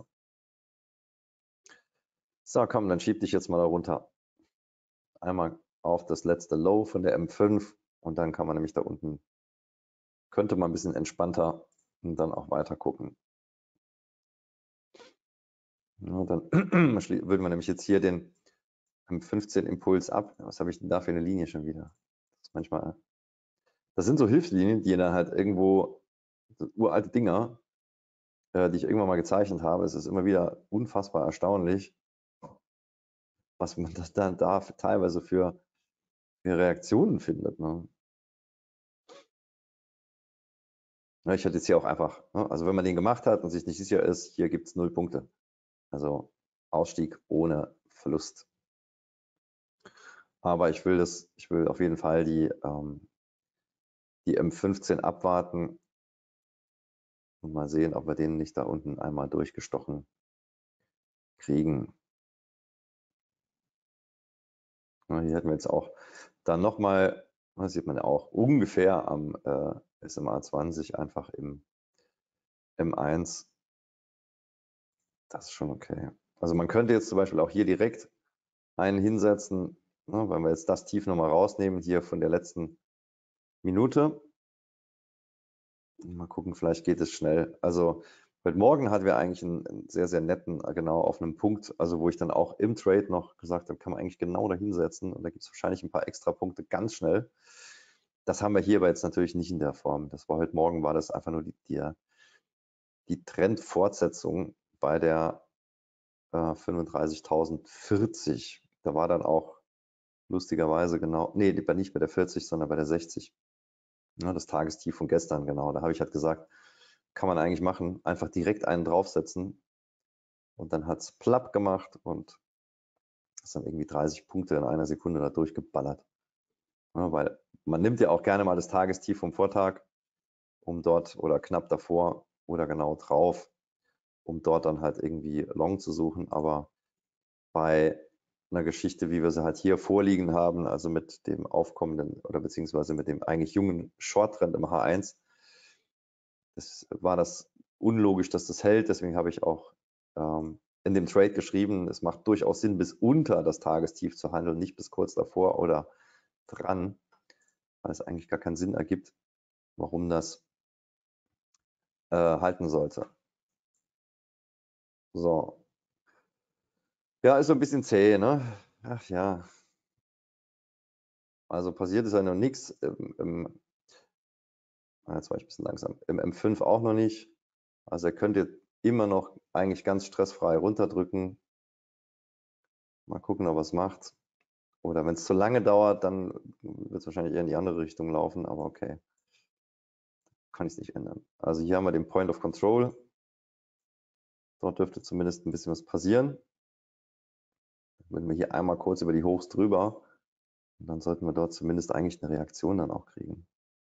So, komm, dann schieb dich jetzt mal da runter. Einmal auf das letzte Low von der M fünf und dann kann man nämlich da unten, könnte man ein bisschen entspannter und dann auch weiter gucken. Ja, dann würden wir nämlich jetzt hier den M fünfzehn Impuls ab. Was habe ich denn da für eine Linie schon wieder? Das ist manchmal, das sind so Hilfslinien, die dann halt irgendwo, so uralte Dinger, äh, die ich irgendwann mal gezeichnet habe. Es ist immer wieder unfassbar erstaunlich, was man das dann da teilweise für, für Reaktionen findet. Ne? Ja, ich hätte jetzt hier auch einfach, ne? Also wenn man den gemacht hat und sich nicht sicher ist, hier gibt es null Punkte. Also Ausstieg ohne Verlust. Aber ich will das, ich will auf jeden Fall die, ähm, die M fünfzehn abwarten und mal sehen, ob wir den nicht da unten einmal durchgestochen kriegen. Ja, hier hätten wir jetzt auch dann nochmal, das sieht man ja auch, ungefähr am äh, S M A zwanzig einfach im M eins. Das ist schon okay. Also man könnte jetzt zum Beispiel auch hier direkt einen hinsetzen, ne, wenn wir jetzt das Tief nochmal rausnehmen, hier von der letzten Minute. Mal gucken, vielleicht geht es schnell. Also heute Morgen hatten wir eigentlich einen, einen sehr, sehr netten, genau auf einem Punkt, also wo ich dann auch im Trade noch gesagt habe, kann man eigentlich genau da hinsetzen und da gibt es wahrscheinlich ein paar extra Punkte ganz schnell. Das haben wir hier aber jetzt natürlich nicht in der Form. Das war heute Morgen, war das einfach nur die, die, die Trendfortsetzung bei der äh, fünfunddreißigtausendvierzig. Da war dann auch lustigerweise genau, nee, nicht bei der vierzig, sondern bei der sechzig. Ja, das Tagestief von gestern, genau. Da habe ich halt gesagt, kann man eigentlich machen, einfach direkt einen draufsetzen und dann hat es plapp gemacht und ist dann irgendwie dreißig Punkte in einer Sekunde da durchgeballert. Ja, weil man nimmt ja auch gerne mal das Tagestief vom Vortag, um dort oder knapp davor oder genau drauf, um dort dann halt irgendwie Long zu suchen. Aber bei einer Geschichte, wie wir sie halt hier vorliegen haben, also mit dem aufkommenden oder beziehungsweise mit dem eigentlich jungen Short-Trend im H eins, das war das unlogisch, dass das hält. Deswegen habe ich auch ähm, in dem Trade geschrieben, es macht durchaus Sinn, bis unter das Tagestief zu handeln, nicht bis kurz davor oder dran, weil es eigentlich gar keinen Sinn ergibt, warum das äh, halten sollte. So. Ja, ist so ein bisschen zäh, ne? Ach ja. Also passiert ist ja noch nichts. Im, im, jetzt war ich ein bisschen langsam. Im M fünf auch noch nicht. Also er könnte immer noch eigentlich ganz stressfrei runterdrücken. Mal gucken, ob er es macht. Oder wenn es zu lange dauert, dann wird es wahrscheinlich eher in die andere Richtung laufen, aber okay. Kann ich es nicht ändern. Also hier haben wir den Point of Control. Dort dürfte zumindest ein bisschen was passieren. Wenn wir hier einmal kurz über die Hochs drüber, dann sollten wir dort zumindest eigentlich eine Reaktion dann auch kriegen.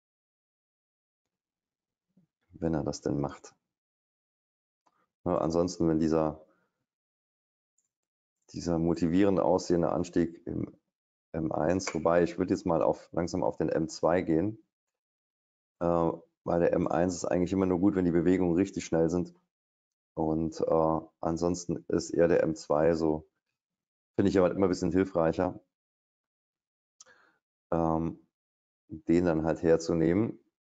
Wenn er das denn macht. Ja, ansonsten, wenn dieser, dieser motivierend aussehende Anstieg im M eins, wobei ich würde jetzt mal auf, langsam auf den M zwei gehen, äh, weil der M eins ist eigentlich immer nur gut, wenn die Bewegungen richtig schnell sind. Und äh, ansonsten ist eher der M zwei so, finde ich aber immer ein bisschen hilfreicher, ähm, den dann halt herzunehmen,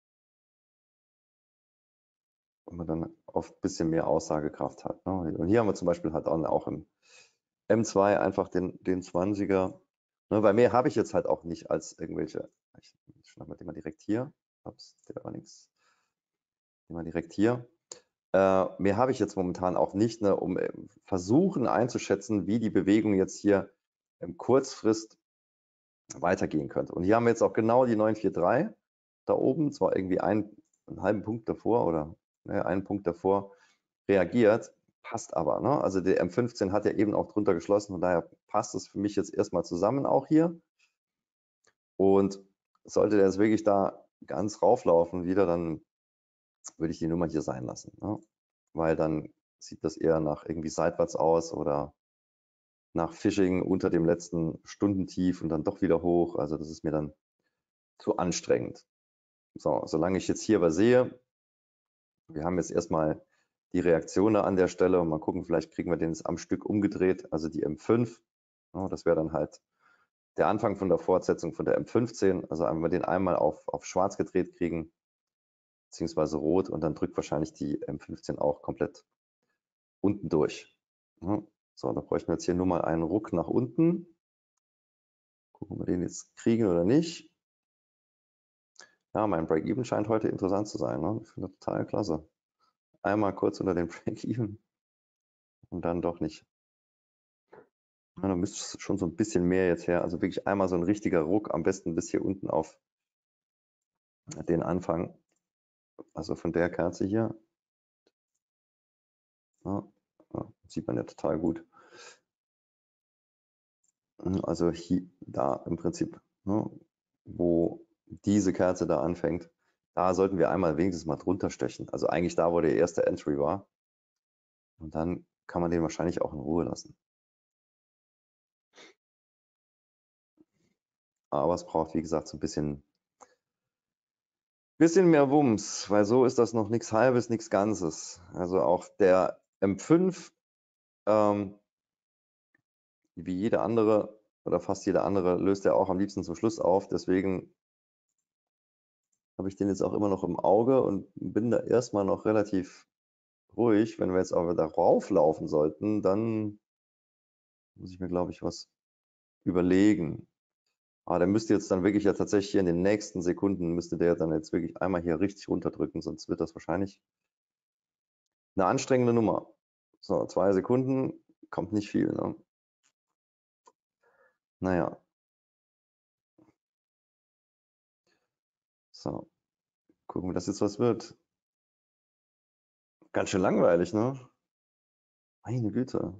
und man dann oft ein bisschen mehr Aussagekraft hat. Ne? Und hier haben wir zum Beispiel halt auch im M zwei einfach den, den zwanziger, ne? Weil mehr habe ich jetzt halt auch nicht als irgendwelche, ich schnappe mal den mal direkt hier, ups, der war nichts, den mal direkt hier. Äh, mehr habe ich jetzt momentan auch nicht, ne, um äh, versuchen einzuschätzen, wie die Bewegung jetzt hier im Kurzfrist weitergehen könnte. Und hier haben wir jetzt auch genau die neun vier drei da oben, zwar irgendwie ein, einen halben Punkt davor oder ne, einen Punkt davor reagiert, passt aber. Ne? Also der M fünfzehn hat ja eben auch drunter geschlossen, von daher passt es für mich jetzt erstmal zusammen auch hier. Und sollte der jetzt wirklich da ganz rauflaufen wieder, dann würde ich die Nummer hier sein lassen. Ne? Weil dann sieht das eher nach irgendwie seitwärts aus oder nach Phishing unter dem letzten Stundentief und dann doch wieder hoch. Also das ist mir dann zu anstrengend. So, solange ich jetzt hier was sehe, wir haben jetzt erstmal die Reaktion da an der Stelle und mal gucken, vielleicht kriegen wir den jetzt am Stück umgedreht, also die M fünf. Ja, das wäre dann halt der Anfang von der Fortsetzung von der M fünfzehn. Also wenn wir den einmal auf, auf schwarz gedreht kriegen, beziehungsweise rot, und dann drückt wahrscheinlich die M fünfzehn auch komplett unten durch. Ja, so, da bräuchten wir jetzt hier nur mal einen Ruck nach unten. Gucken, ob wir den jetzt kriegen oder nicht. Ja, mein Break-Even scheint heute interessant zu sein. Ne? Ich finde das total klasse. Einmal kurz unter den Break-Even und dann doch nicht. Ja, da müsste schon so ein bisschen mehr jetzt her. Also wirklich einmal so ein richtiger Ruck, am besten bis hier unten auf den Anfang. Also von der Kerze hier. Ja, ja, sieht man ja total gut. Also hier, da im Prinzip, ne, wo diese Kerze da anfängt, da sollten wir einmal wenigstens mal drunter stechen. Also eigentlich da, wo der erste Entry war. Und dann kann man den wahrscheinlich auch in Ruhe lassen. Aber es braucht, wie gesagt, so ein bisschen, bisschen mehr Wumms, weil so ist das noch nichts Halbes, nichts Ganzes. Also auch der M fünf, ähm, wie jede andere oder fast jede andere, löst er auch am liebsten zum Schluss auf. Deswegen habe ich den jetzt auch immer noch im Auge und bin da erstmal noch relativ ruhig. Wenn wir jetzt aber darauf laufen sollten, dann muss ich mir, glaube ich, was überlegen. Aber der müsste jetzt dann wirklich ja tatsächlich hier in den nächsten Sekunden, müsste der dann jetzt wirklich einmal hier richtig runterdrücken, sonst wird das wahrscheinlich eine anstrengende Nummer. So, zwei Sekunden, kommt nicht viel. Ne? Naja. So, gucken wir, dass jetzt was wird. Ganz schön langweilig, ne? Meine Güte.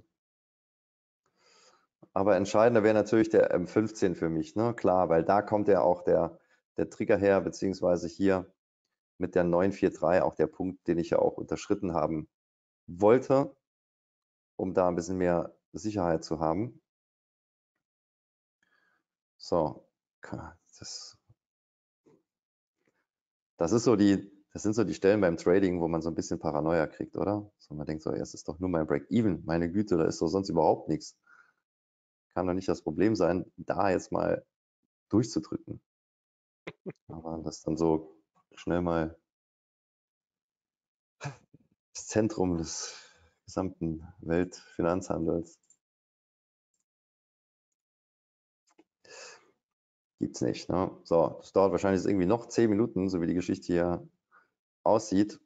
Aber entscheidender wäre natürlich der M fünfzehn für mich, ne? Klar, weil da kommt ja auch der, der Trigger her, beziehungsweise hier mit der neun vier drei auch der Punkt, den ich ja auch unterschritten haben wollte, um da ein bisschen mehr Sicherheit zu haben. So, das, das ist so die, das sind so die Stellen beim Trading, wo man so ein bisschen Paranoia kriegt, oder? So, man denkt so, ja, es ist doch nur mein Break-Even, meine Güte, da ist doch sonst überhaupt nichts. Kann doch nicht das Problem sein, da jetzt mal durchzudrücken. Aber das dann so schnell mal das Zentrum des gesamten Weltfinanzhandels gibt's nicht. Ne? So, das dauert wahrscheinlich jetzt irgendwie noch zehn Minuten, so wie die Geschichte hier aussieht.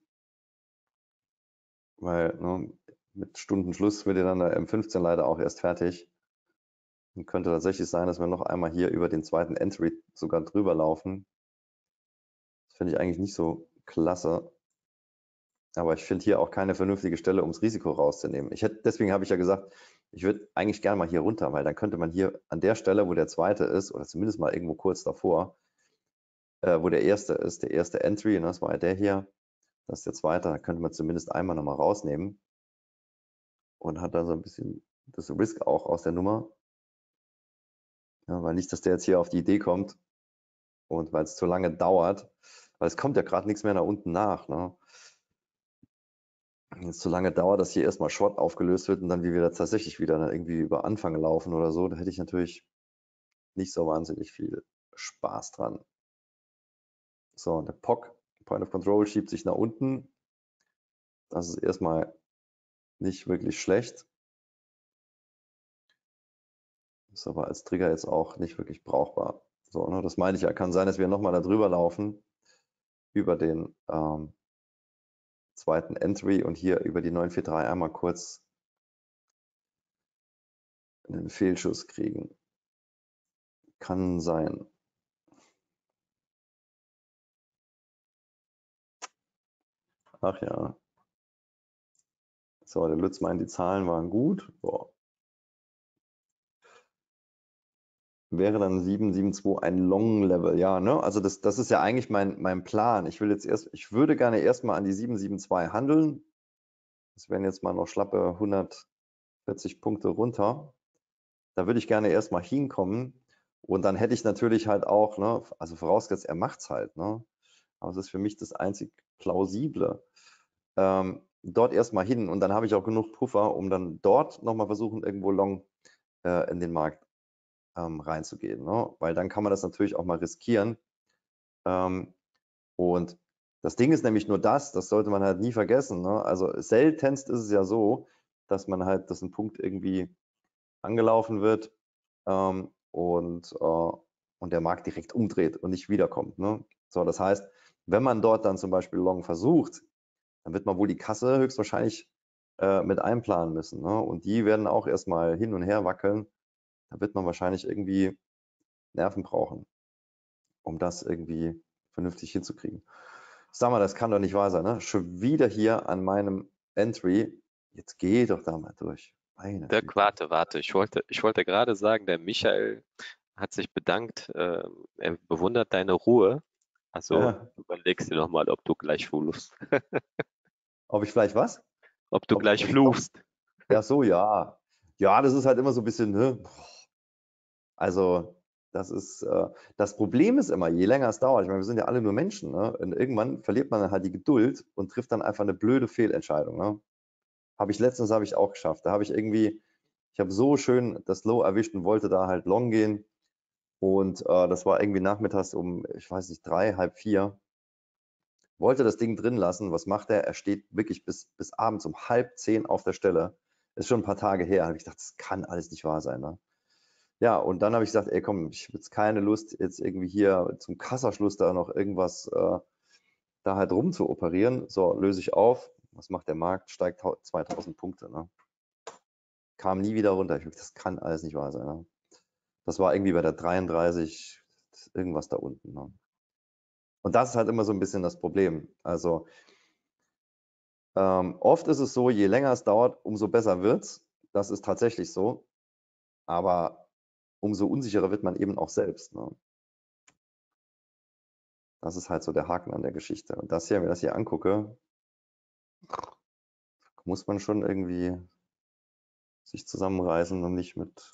Weil ne, mit Stundenschluss wird ja dann der M fünfzehn leider auch erst fertig. Und könnte tatsächlich sein, dass wir noch einmal hier über den zweiten Entry sogar drüber laufen. Das finde ich eigentlich nicht so klasse. Aber ich finde hier auch keine vernünftige Stelle, um das Risiko rauszunehmen. Ich hätte, deswegen habe ich ja gesagt, ich würde eigentlich gerne mal hier runter, weil dann könnte man hier an der Stelle, wo der zweite ist, oder zumindest mal irgendwo kurz davor, äh, wo der erste ist, der erste Entry, ne, das war ja der hier, das ist der zweite, da könnte man zumindest einmal nochmal rausnehmen und hat dann so ein bisschen das Risk auch aus der Nummer. Ja, weil nicht, dass der jetzt hier auf die Idee kommt und weil es zu lange dauert, weil es kommt ja gerade nichts mehr nach unten nach. Ne? Wenn es zu lange dauert, dass hier erstmal Short aufgelöst wird und dann wie wir da tatsächlich wieder dann irgendwie über Anfang laufen oder so, da hätte ich natürlich nicht so wahnsinnig viel Spaß dran. So, und der P O C, Point of Control, schiebt sich nach unten. Das ist erstmal nicht wirklich schlecht. Ist aber als Trigger jetzt auch nicht wirklich brauchbar. So, ne, das meine ich ja. Kann sein, dass wir nochmal da drüber laufen, über den ähm, zweiten Entry und hier über die neun vier drei einmal kurz einen Fehlschuss kriegen. Kann sein. Ach ja. So, der Lutz meint, die Zahlen waren gut. Boah. Wäre dann sieben sieben zwei ein Long Level. Ja, ne? Also das, das ist ja eigentlich mein, mein Plan. Ich will jetzt erst, ich würde gerne erstmal an die sieben sieben zwei handeln. Das wären jetzt mal noch schlappe hundertvierzig Punkte runter. Da würde ich gerne erstmal hinkommen. Und dann hätte ich natürlich halt auch, ne, also vorausgesetzt, er macht es halt, ne? Aber es ist für mich das einzig Plausible. Ähm, dort erstmal hin und dann habe ich auch genug Puffer, um dann dort nochmal versuchen, irgendwo long äh, in den Markt ähm, reinzugehen. Ne? Weil dann kann man das natürlich auch mal riskieren. Ähm, und das Ding ist nämlich nur das, das sollte man halt nie vergessen. Ne? Also seltenst ist es ja so, dass man halt, dass ein Punkt irgendwie angelaufen wird ähm, und, äh, und der Markt direkt umdreht und nicht wiederkommt. Ne? So, das heißt, wenn man dort dann zum Beispiel Long versucht, dann wird man wohl die Kasse höchstwahrscheinlich äh, mit einplanen müssen. Ne? Und die werden auch erstmal hin und her wackeln. Da wird man wahrscheinlich irgendwie Nerven brauchen, um das irgendwie vernünftig hinzukriegen. Sag mal, das kann doch nicht wahr sein, ne? Schon wieder hier an meinem Entry. Jetzt geh doch da mal durch. Meine Dirk, Güte. warte, warte. Ich wollte, ich wollte gerade sagen, der Michael hat sich bedankt. Äh, er bewundert deine Ruhe. Also Ja, überlegst dir doch mal, ob du gleich fluchst. ob ich vielleicht was? Ob du Ob, gleich ob ich doch. fluchst. Ja, so, ja. Ja, das ist halt immer so ein bisschen, ne? Also, das ist, äh, das Problem ist immer, je länger es dauert, ich meine, wir sind ja alle nur Menschen, ne? Und irgendwann verliert man dann halt die Geduld und trifft dann einfach eine blöde Fehlentscheidung, ne? Habe ich letztens habe ich auch geschafft. Da habe ich irgendwie, ich habe so schön das Low erwischt und wollte da halt long gehen. Und äh, das war irgendwie nachmittags um, ich weiß nicht, drei, halb vier. Wollte das Ding drin lassen. Was macht er? Er steht wirklich bis, bis abends um halb zehn auf der Stelle. Ist schon ein paar Tage her. Habe ich gedacht, das kann alles nicht wahr sein. Ne? Ja, und dann habe ich gesagt, ey komm, ich habe jetzt keine Lust, jetzt irgendwie hier zum Kassaschluss da noch irgendwas äh, da halt rum zu operieren. So, löse ich auf. Was macht der Markt? Steigt zweitausend Punkte. Ne? Kam nie wieder runter. Ich dachte, das kann alles nicht wahr sein. Ne? Das war irgendwie bei der dreiunddreißig, irgendwas da unten. Ne? Und das ist halt immer so ein bisschen das Problem. Also Ähm, oft ist es so, je länger es dauert, umso besser wird es. Das ist tatsächlich so. Aber umso unsicherer wird man eben auch selbst. Ne? Das ist halt so der Haken an der Geschichte. Und das hier, wenn ich das hier angucke, muss man schon irgendwie sich zusammenreißen und nicht mit,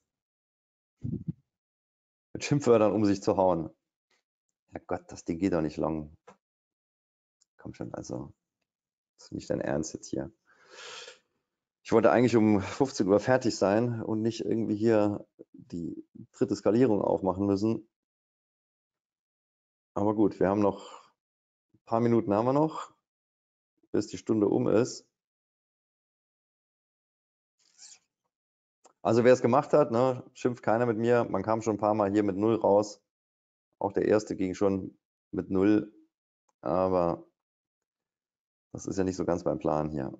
mit Schimpfwörtern um sich zu hauen. Herrgott, das Ding geht doch nicht lang. Komm schon, also, das ist nicht dein Ernst jetzt hier. Ich wollte eigentlich um fünfzehn Uhr fertig sein und nicht irgendwie hier die dritte Skalierung aufmachen müssen. Aber gut, wir haben noch ein paar Minuten haben wir noch, bis die Stunde um ist. Also wer es gemacht hat, ne, schimpft keiner mit mir. Man kam schon ein paar Mal hier mit null raus. Auch der erste ging schon mit null. Aber das ist ja nicht so ganz mein Plan hier.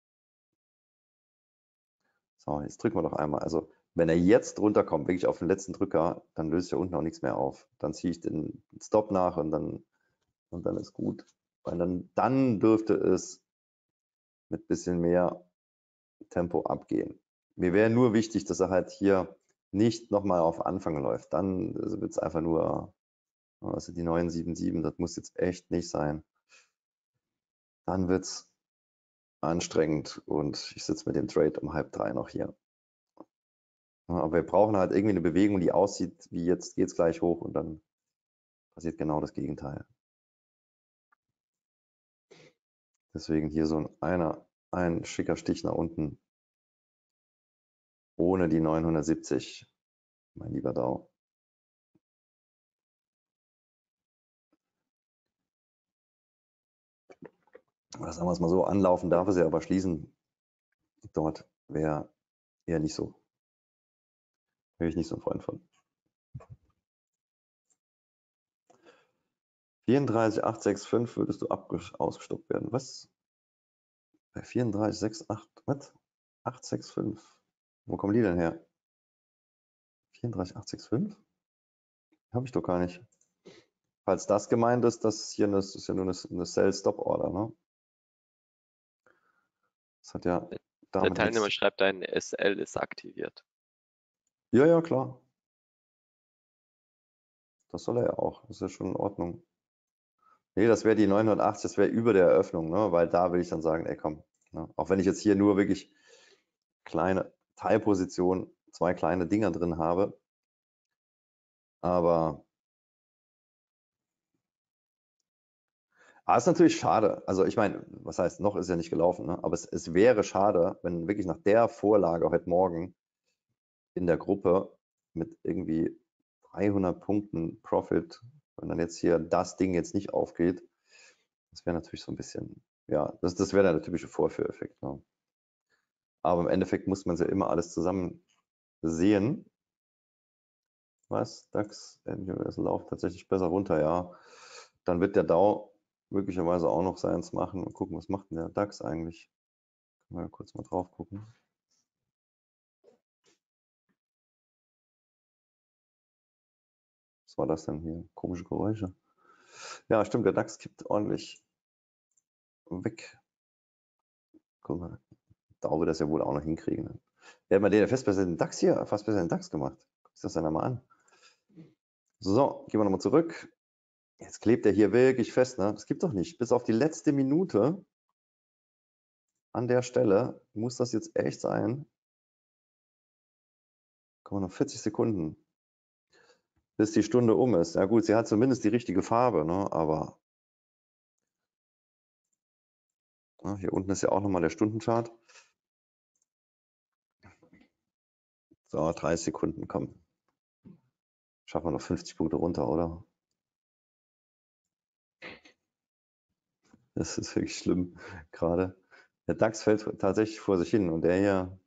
So, jetzt drücken wir doch einmal. Also wenn er jetzt runterkommt, wirklich auf den letzten Drücker, dann löst ja unten auch nichts mehr auf. Dann ziehe ich den Stop nach und dann, und dann ist gut. Weil dann, dann dürfte es mit ein bisschen mehr Tempo abgehen. Mir wäre nur wichtig, dass er halt hier nicht nochmal auf Anfang läuft. Dann wird es einfach nur, also die neun sieben sieben, das muss jetzt echt nicht sein. Dann wird es anstrengend und ich sitze mit dem Trade um halb drei noch hier. Aber wir brauchen halt irgendwie eine Bewegung, die aussieht, wie jetzt geht es gleich hoch und dann passiert genau das Gegenteil. Deswegen hier so ein, einer, ein schicker Stich nach unten ohne die neunhundertsiebzig, mein lieber Dau. Oder sagen wir es mal so, anlaufen darf es ja, aber schließen dort wäre eher nicht so. Wäre ich nicht so ein Freund von. vierunddreißig Komma achthundertfünfundsechzig würdest du ausgestoppt werden. Was? Bei vierunddreißig Komma sechsundachtzig, was? achthundertfünfundsechzig. Wo kommen die denn her? vierunddreißig Komma achthundertfünfundsechzig? Habe ich doch gar nicht. Falls das gemeint ist, das hier eine, das ist ja nur eine, eine Sell-Stop-Order, ne? Das hat ja Der damit Teilnehmer nichts. schreibt, ein S L ist aktiviert. Ja, ja, klar. Das soll er ja auch. Das ist ja schon in Ordnung. Nee, das wäre die neunhundertachtzig, das wäre über der Eröffnung, ne? Weil da will ich dann sagen, ey komm, ne? Auch wenn ich jetzt hier nur wirklich kleine Teilpositionen, zwei kleine Dinger drin habe, aber ah, ist natürlich schade. Also ich meine, was heißt, noch ist ja nicht gelaufen, ne? Aber es, es wäre schade, wenn wirklich nach der Vorlage heute Morgen in der Gruppe mit irgendwie dreihundert Punkten Profit, wenn dann jetzt hier das Ding jetzt nicht aufgeht, das wäre natürlich so ein bisschen, ja, das, das wäre dann der typische Vorführeffekt. Ne? Aber im Endeffekt muss man ja immer alles zusammen sehen. Was? DAX, das läuft tatsächlich besser runter, ja. Dann wird der Dow möglicherweise auch noch seins machen und gucken, was macht denn der DAX eigentlich? Können wir kurz mal drauf gucken. Was war das denn hier? Komische Geräusche. Ja, stimmt, der DAX kippt ordentlich weg. Guck mal, Dow wird das ja wohl auch noch hinkriegen. Ne? Der hat mal den fast besser den DAX hier, fast besser den DAX gemacht. Guck sich das einmal an. So, gehen wir nochmal zurück. Jetzt klebt er hier wirklich fest, ne? Das gibt doch nicht. Bis auf die letzte Minute an der Stelle muss das jetzt echt sein. Kommen noch vierzig Sekunden, bis die Stunde um ist. Ja gut, sie hat zumindest die richtige Farbe, ne? Aber ja, hier unten ist ja auch nochmal der Stundenchart. So, dreißig Sekunden, komm. Schaffen wir noch fünfzig Punkte runter, oder? Das ist wirklich schlimm gerade. Der DAX fällt tatsächlich vor sich hin und der hier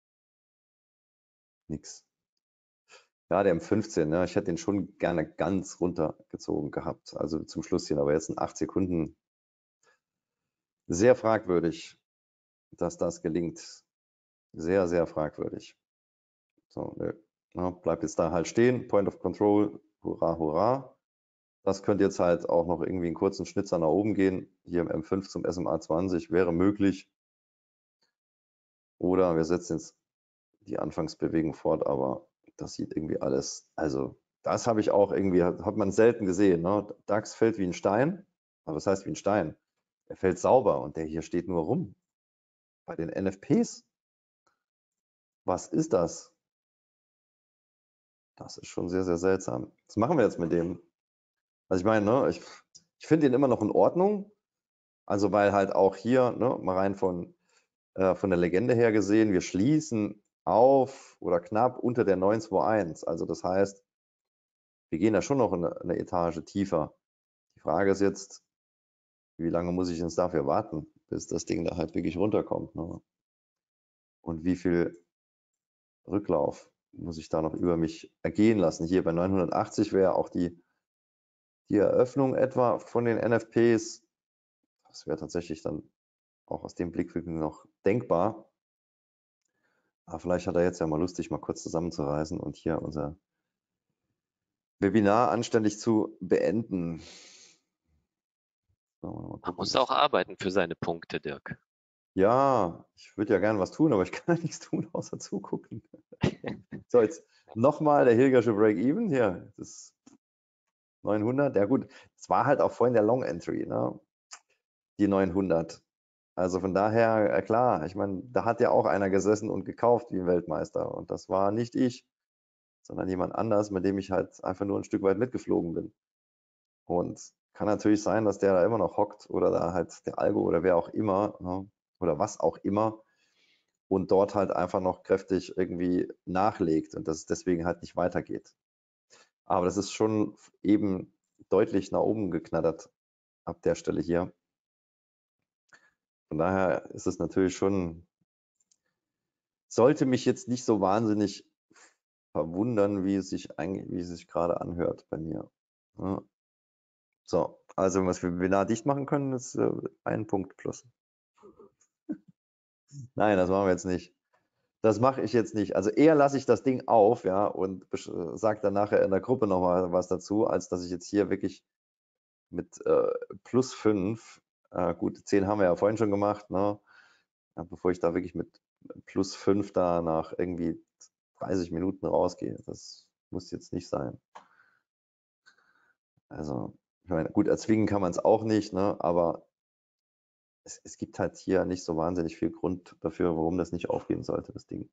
nix. Ja, der M fünfzehn, ne? Ich hätte den schon gerne ganz runtergezogen gehabt. Also zum Schluss hin, aber jetzt in acht Sekunden. Sehr fragwürdig, dass das gelingt. Sehr, sehr fragwürdig. So, nö. Ja, bleibt jetzt da halt stehen. Point of Control. Hurra, hurra. Das könnte jetzt halt auch noch irgendwie einen kurzen Schnitzer nach oben gehen. Hier im M fünf zum S M A zwanzig wäre möglich. Oder wir setzen jetzt die Anfangsbewegung fort, aber das sieht irgendwie alles, also das habe ich auch irgendwie, hat man selten gesehen. Ne? DAX fällt wie ein Stein, aber was heißt wie ein Stein? Er fällt sauber und der hier steht nur rum. Bei den N F Ps, was ist das? Das ist schon sehr, sehr seltsam. Was machen wir jetzt mit dem? Also ich meine, ne, ich, ich finde ihn immer noch in Ordnung. Also weil halt auch hier, ne, mal rein von, äh, von der Legende her gesehen, wir schließen auf oder knapp unter der neun zwei eins. Also das heißt, wir gehen da schon noch eine, eine Etage tiefer. Die Frage ist jetzt, wie lange muss ich jetzt dafür warten, bis das Ding da halt wirklich runterkommt? Ne? Und wie viel Rücklauf muss ich da noch über mich ergehen lassen? Hier bei neunhundertachtzig wäre auch die, die Eröffnung etwa von den N F Ps. Das wäre tatsächlich dann auch aus dem Blickwinkel noch denkbar. Aber vielleicht hat er jetzt ja mal Lust, sich mal kurz zusammenzureißen und hier unser Webinar anständig zu beenden. Man muss auch arbeiten für seine Punkte, Dirk. Ja, ich würde ja gerne was tun, aber ich kann ja nichts tun, außer zugucken. So, jetzt nochmal der Hilgersche Break-Even hier. Das neunhundert, ja gut, es war halt auch vorhin der Long Entry, ne? Die neunhundert. Also von daher, äh, klar, ich meine, da hat ja auch einer gesessen und gekauft wie ein Weltmeister. Und das war nicht ich, sondern jemand anders, mit dem ich halt einfach nur ein Stück weit mitgeflogen bin. Und kann natürlich sein, dass der da immer noch hockt oder da halt der Algo oder wer auch immer, ne? Oder was auch immer und dort halt einfach noch kräftig irgendwie nachlegt und dass es deswegen halt nicht weitergeht. Aber das ist schon eben deutlich nach oben geknattert ab der Stelle hier. Von daher ist es natürlich schon, sollte mich jetzt nicht so wahnsinnig verwundern, wie es sich eigentlich, wie es sich gerade anhört bei mir. Ja. So, also was wir Webinar dicht machen können, ist äh, ein Punkt plus. Nein, das machen wir jetzt nicht. Das mache ich jetzt nicht. Also eher lasse ich das Ding auf, ja, und sage dann nachher in der Gruppe nochmal was dazu, als dass ich jetzt hier wirklich mit äh, plus fünf, äh, gut, zehn haben wir ja vorhin schon gemacht, ne? Ja, bevor ich da wirklich mit plus fünf da nach irgendwie dreißig Minuten rausgehe. Das muss jetzt nicht sein. Also, ich meine, gut, erzwingen kann man es auch nicht, ne? Aber es, es gibt halt hier nicht so wahnsinnig viel Grund dafür, warum das nicht aufgehen sollte, das Ding.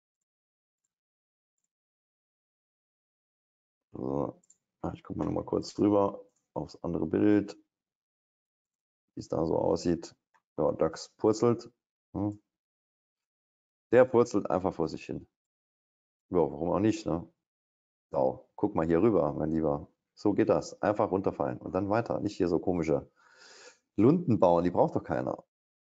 So, ich gucke mal noch mal kurz drüber aufs andere Bild, wie es da so aussieht. Ja, DAX purzelt. Hm. Der purzelt einfach vor sich hin. Ja, warum auch nicht, ne? So, guck mal hier rüber, mein Lieber. So geht das. Einfach runterfallen und dann weiter. Nicht hier so komische Lunden bauen, die braucht doch keiner.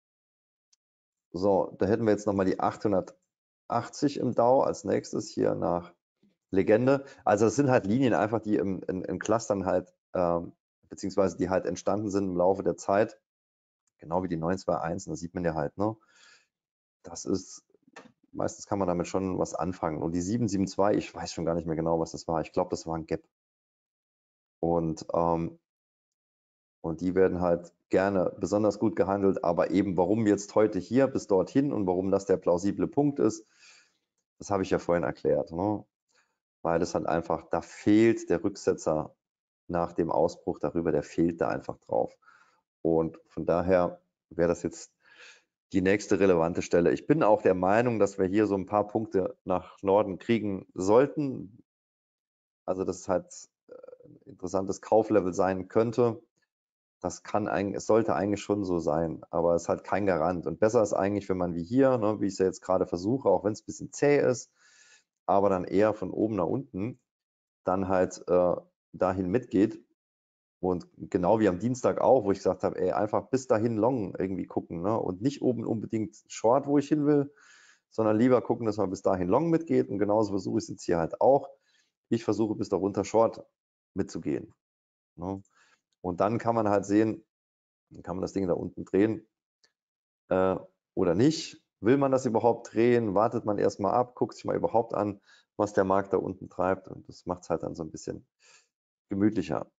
So, da hätten wir jetzt nochmal die achthundertachtzig im Dow als nächstes hier nach Legende. Also das sind halt Linien einfach, die im, in, in Clustern halt, ähm, beziehungsweise die halt entstanden sind im Laufe der Zeit. Genau wie die neun zwei eins, das sieht man ja halt, ne? Das ist, meistens kann man damit schon was anfangen. Und die sieben sieben zwei, ich weiß schon gar nicht mehr genau, was das war. Ich glaube, das war ein Gap. Und, ähm, und die werden halt gerne besonders gut gehandelt, aber eben warum jetzt heute hier bis dorthin und warum das der plausible Punkt ist, das habe ich ja vorhin erklärt, ne? Weil es halt einfach, da fehlt der Rücksetzer nach dem Ausbruch darüber, der fehlt da einfach drauf. Und von daher wäre das jetzt die nächste relevante Stelle. Ich bin auch der Meinung, dass wir hier so ein paar Punkte nach Norden kriegen sollten. Also das halt ein interessantes Kauflevel sein könnte. Das kann eigentlich, es sollte eigentlich schon so sein, aber es ist halt kein Garant. Und besser ist eigentlich, wenn man wie hier, ne, wie ich es ja jetzt gerade versuche, auch wenn es ein bisschen zäh ist, aber dann eher von oben nach unten, dann halt äh, dahin mitgeht. Und genau wie am Dienstag auch, wo ich gesagt habe, ey, einfach bis dahin long irgendwie gucken, ne? Und nicht oben unbedingt short, wo ich hin will, sondern lieber gucken, dass man bis dahin long mitgeht. Und genauso versuche ich es jetzt hier halt auch. Ich versuche bis darunter short mitzugehen. Ne? Und dann kann man halt sehen, dann kann man das Ding da unten drehen äh, oder nicht. Will man das überhaupt drehen? Wartet man erstmal ab, guckt sich mal überhaupt an, was der Markt da unten treibt. Und das macht es halt dann so ein bisschen gemütlicher.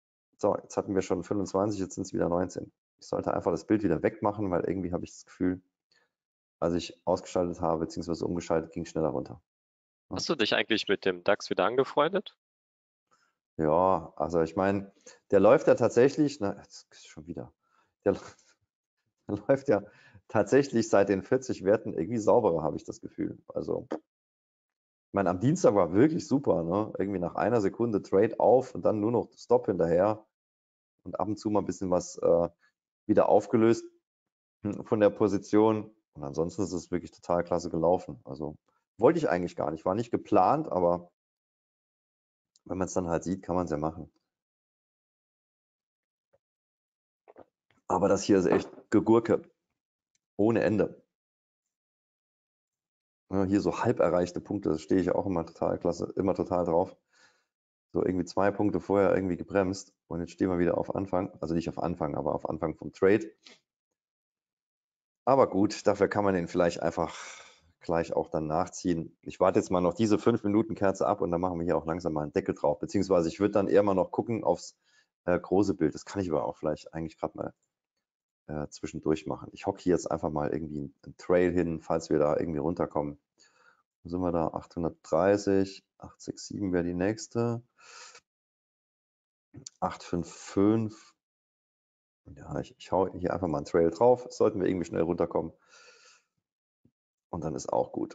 So, jetzt hatten wir schon fünfundzwanzig, jetzt sind es wieder neunzehn. Ich sollte einfach das Bild wieder wegmachen, weil irgendwie habe ich das Gefühl, als ich ausgeschaltet habe, beziehungsweise umgeschaltet, ging schneller runter. Hast du dich eigentlich mit dem DAX wieder angefreundet? Ja, also ich meine, der läuft ja tatsächlich, na, jetzt ist schon wieder, der, der läuft ja tatsächlich seit den vierzig Werten irgendwie sauberer, habe ich das Gefühl. Also, ich meine, am Dienstag war wirklich super, ne? Irgendwie nach einer Sekunde Trade auf und dann nur noch Stop hinterher und ab und zu mal ein bisschen was äh, wieder aufgelöst von der Position. Und ansonsten ist es wirklich total klasse gelaufen. Also wollte ich eigentlich gar nicht, war nicht geplant, aber wenn man es dann halt sieht, kann man es ja machen. Aber das hier ist echt Gegurke ohne Ende. Ja, hier so halb erreichte Punkte, das stehe ich auch immer total klasse, immer total drauf. So irgendwie zwei Punkte vorher irgendwie gebremst und jetzt stehen wir wieder auf Anfang, also nicht auf Anfang, aber auf Anfang vom Trade. Aber gut, dafür kann man den vielleicht einfach gleich auch dann nachziehen. Ich warte jetzt mal noch diese fünf Minuten Kerze ab und dann machen wir hier auch langsam mal einen Deckel drauf. Beziehungsweise ich würde dann eher mal noch gucken aufs äh, große Bild. Das kann ich aber auch vielleicht eigentlich gerade mal äh, zwischendurch machen. Ich hocke hier jetzt einfach mal irgendwie einen, einen Trail hin, falls wir da irgendwie runterkommen. Wo sind wir da? achthundertdreißig, achthundertsiebenundsiebzig wäre die nächste. achthundertfünfundfünfzig. Ja, ich, ich hau hier einfach mal einen Trail drauf. Sollten wir irgendwie schnell runterkommen. Und dann ist auch gut.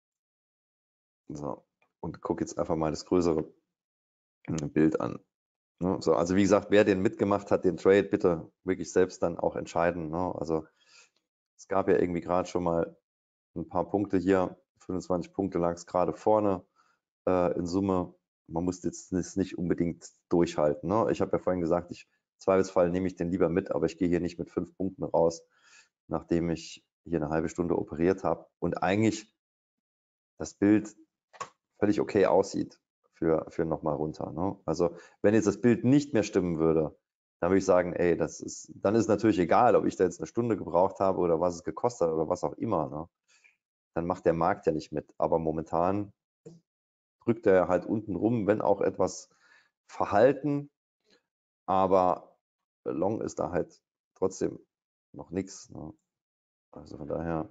So, und gucke jetzt einfach mal das größere Bild an. Ne? So, also wie gesagt, wer den mitgemacht hat, den Trade, bitte wirklich selbst dann auch entscheiden. Ne? Also es gab ja irgendwie gerade schon mal ein paar Punkte hier, fünfundzwanzig Punkte lag es gerade vorne äh, in Summe. Man muss jetzt nicht unbedingt durchhalten. Ne? Ich habe ja vorhin gesagt, ich, im Zweifelsfall nehme ich den lieber mit, aber ich gehe hier nicht mit fünf Punkten raus, nachdem ich hier eine halbe Stunde operiert habe und eigentlich das Bild völlig okay aussieht für, für nochmal runter. Ne? Also wenn jetzt das Bild nicht mehr stimmen würde, dann würde ich sagen, ey, das ist, dann ist natürlich egal, ob ich da jetzt eine Stunde gebraucht habe oder was es gekostet hat oder was auch immer. Ne? Dann macht der Markt ja nicht mit. Aber momentan drückt er halt unten rum, wenn auch etwas verhalten, aber Long ist da halt trotzdem noch nichts. Ne? Also von daher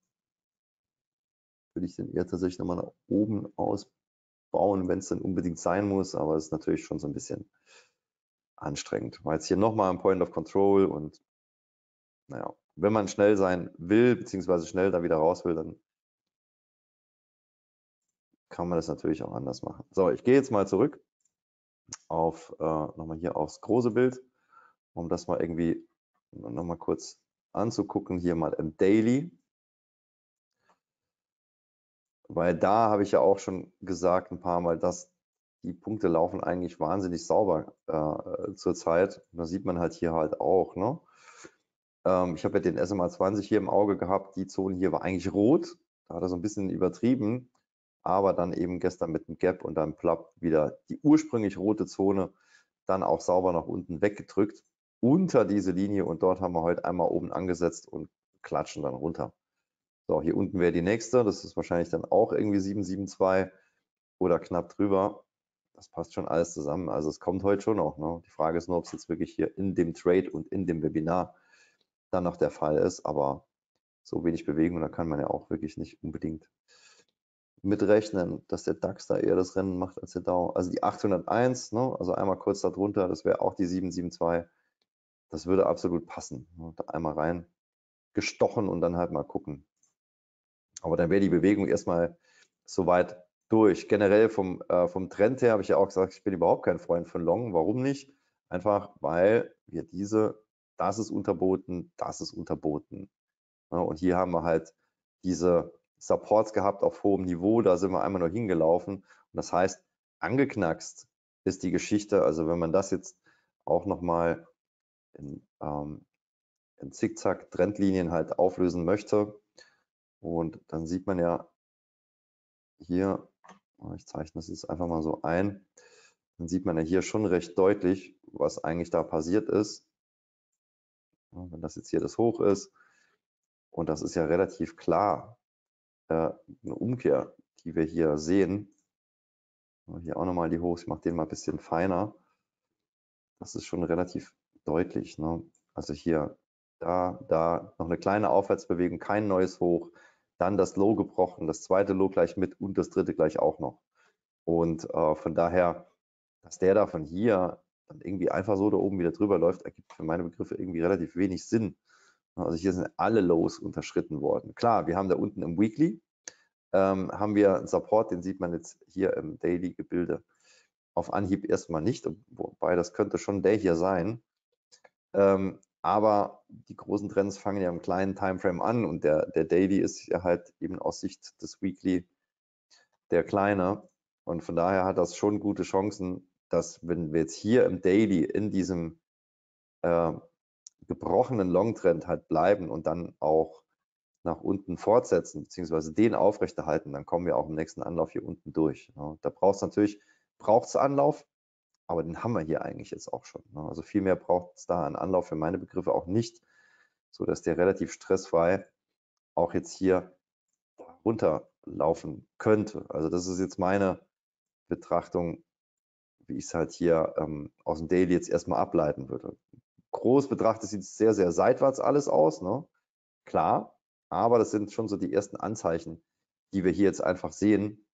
würde ich den eher tatsächlich nochmal nach oben ausbauen, wenn es denn unbedingt sein muss, aber es ist natürlich schon so ein bisschen anstrengend. War jetzt hier nochmal ein Point of Control und naja, wenn man schnell sein will, beziehungsweise schnell da wieder raus will, dann kann man das natürlich auch anders machen. So, ich gehe jetzt mal zurück auf äh, nochmal hier aufs große Bild, um das mal irgendwie nochmal kurz anzugucken, hier mal im Daily. Weil da habe ich ja auch schon gesagt ein paar Mal, dass die Punkte laufen eigentlich wahnsinnig sauber äh, zurzeit. Da sieht man halt hier halt auch. Ne? Ähm, ich habe ja den S M A zwanzig hier im Auge gehabt. Die Zone hier war eigentlich rot. Da hat er so ein bisschen übertrieben. Aber dann eben gestern mit dem Gap und dann ploppt wieder die ursprünglich rote Zone dann auch sauber nach unten weggedrückt unter diese Linie. Und dort haben wir heute einmal oben angesetzt und klatschen dann runter. So, hier unten wäre die nächste. Das ist wahrscheinlich dann auch irgendwie sieben sieben zwei oder knapp drüber. Das passt schon alles zusammen. Also es kommt heute schon noch. Ne? Die Frage ist nur, ob es jetzt wirklich hier in dem Trade und in dem Webinar dann noch der Fall ist. Aber so wenig Bewegung, da kann man ja auch wirklich nicht unbedingt mitrechnen, dass der DAX da eher das Rennen macht als der Dow. Also die achthunderteins, ne? Also einmal kurz darunter, das wäre auch die sieben sieben zwei. Das würde absolut passen. Ne? Da einmal rein gestochen und dann halt mal gucken. Aber dann wäre die Bewegung erstmal soweit durch. Generell vom, äh, vom Trend her habe ich ja auch gesagt, ich bin überhaupt kein Freund von Long. Warum nicht? Einfach, weil wir diese, das ist unterboten, das ist unterboten. Ja, und hier haben wir halt diese Supports gehabt auf hohem Niveau, da sind wir einmal nur hingelaufen. Und das heißt, angeknackst ist die Geschichte. Also wenn man das jetzt auch nochmal in, ähm, in Zickzack-Trendlinien halt auflösen möchte, und dann sieht man ja hier, ich zeichne das jetzt einfach mal so ein, dann sieht man ja hier schon recht deutlich, was eigentlich da passiert ist. Wenn das jetzt hier das Hoch ist, und das ist ja relativ klar äh, eine Umkehr, die wir hier sehen. Hier auch nochmal die Hochs, ich mache den mal ein bisschen feiner. Das ist schon relativ deutlich, ne? Also hier, da, da noch eine kleine Aufwärtsbewegung, kein neues Hoch, dann das Low gebrochen, das zweite Low gleich mit und das dritte gleich auch noch. Und äh, von daher, dass der da von hier dann irgendwie einfach so da oben wieder drüber läuft, ergibt für meine Begriffe irgendwie relativ wenig Sinn. Also hier sind alle Lows unterschritten worden. Klar, wir haben da unten im Weekly, ähm, haben wir einen Support, den sieht man jetzt hier im Daily-Gebilde auf Anhieb erstmal nicht, wobei das könnte schon der hier sein. Ähm, aber die großen Trends fangen ja im kleinen Timeframe an und der, der Daily ist ja halt eben aus Sicht des Weekly der kleine. Und von daher hat das schon gute Chancen, dass wenn wir jetzt hier im Daily in diesem äh, gebrochenen Long-Trend halt bleiben und dann auch nach unten fortsetzen, beziehungsweise den aufrechterhalten, dann kommen wir auch im nächsten Anlauf hier unten durch. Ja, da braucht es natürlich, braucht es Anlauf, aber den haben wir hier eigentlich jetzt auch schon. Ne? Also viel mehr braucht es da an Anlauf für meine Begriffe auch nicht, sodass der relativ stressfrei auch jetzt hier runterlaufen könnte. Also das ist jetzt meine Betrachtung, wie ich es halt hier ähm, aus dem Daily jetzt erstmal ableiten würde. Groß betrachtet sieht es sehr, sehr seitwärts alles aus, ne? Klar, aber das sind schon so die ersten Anzeichen, die wir hier jetzt einfach sehen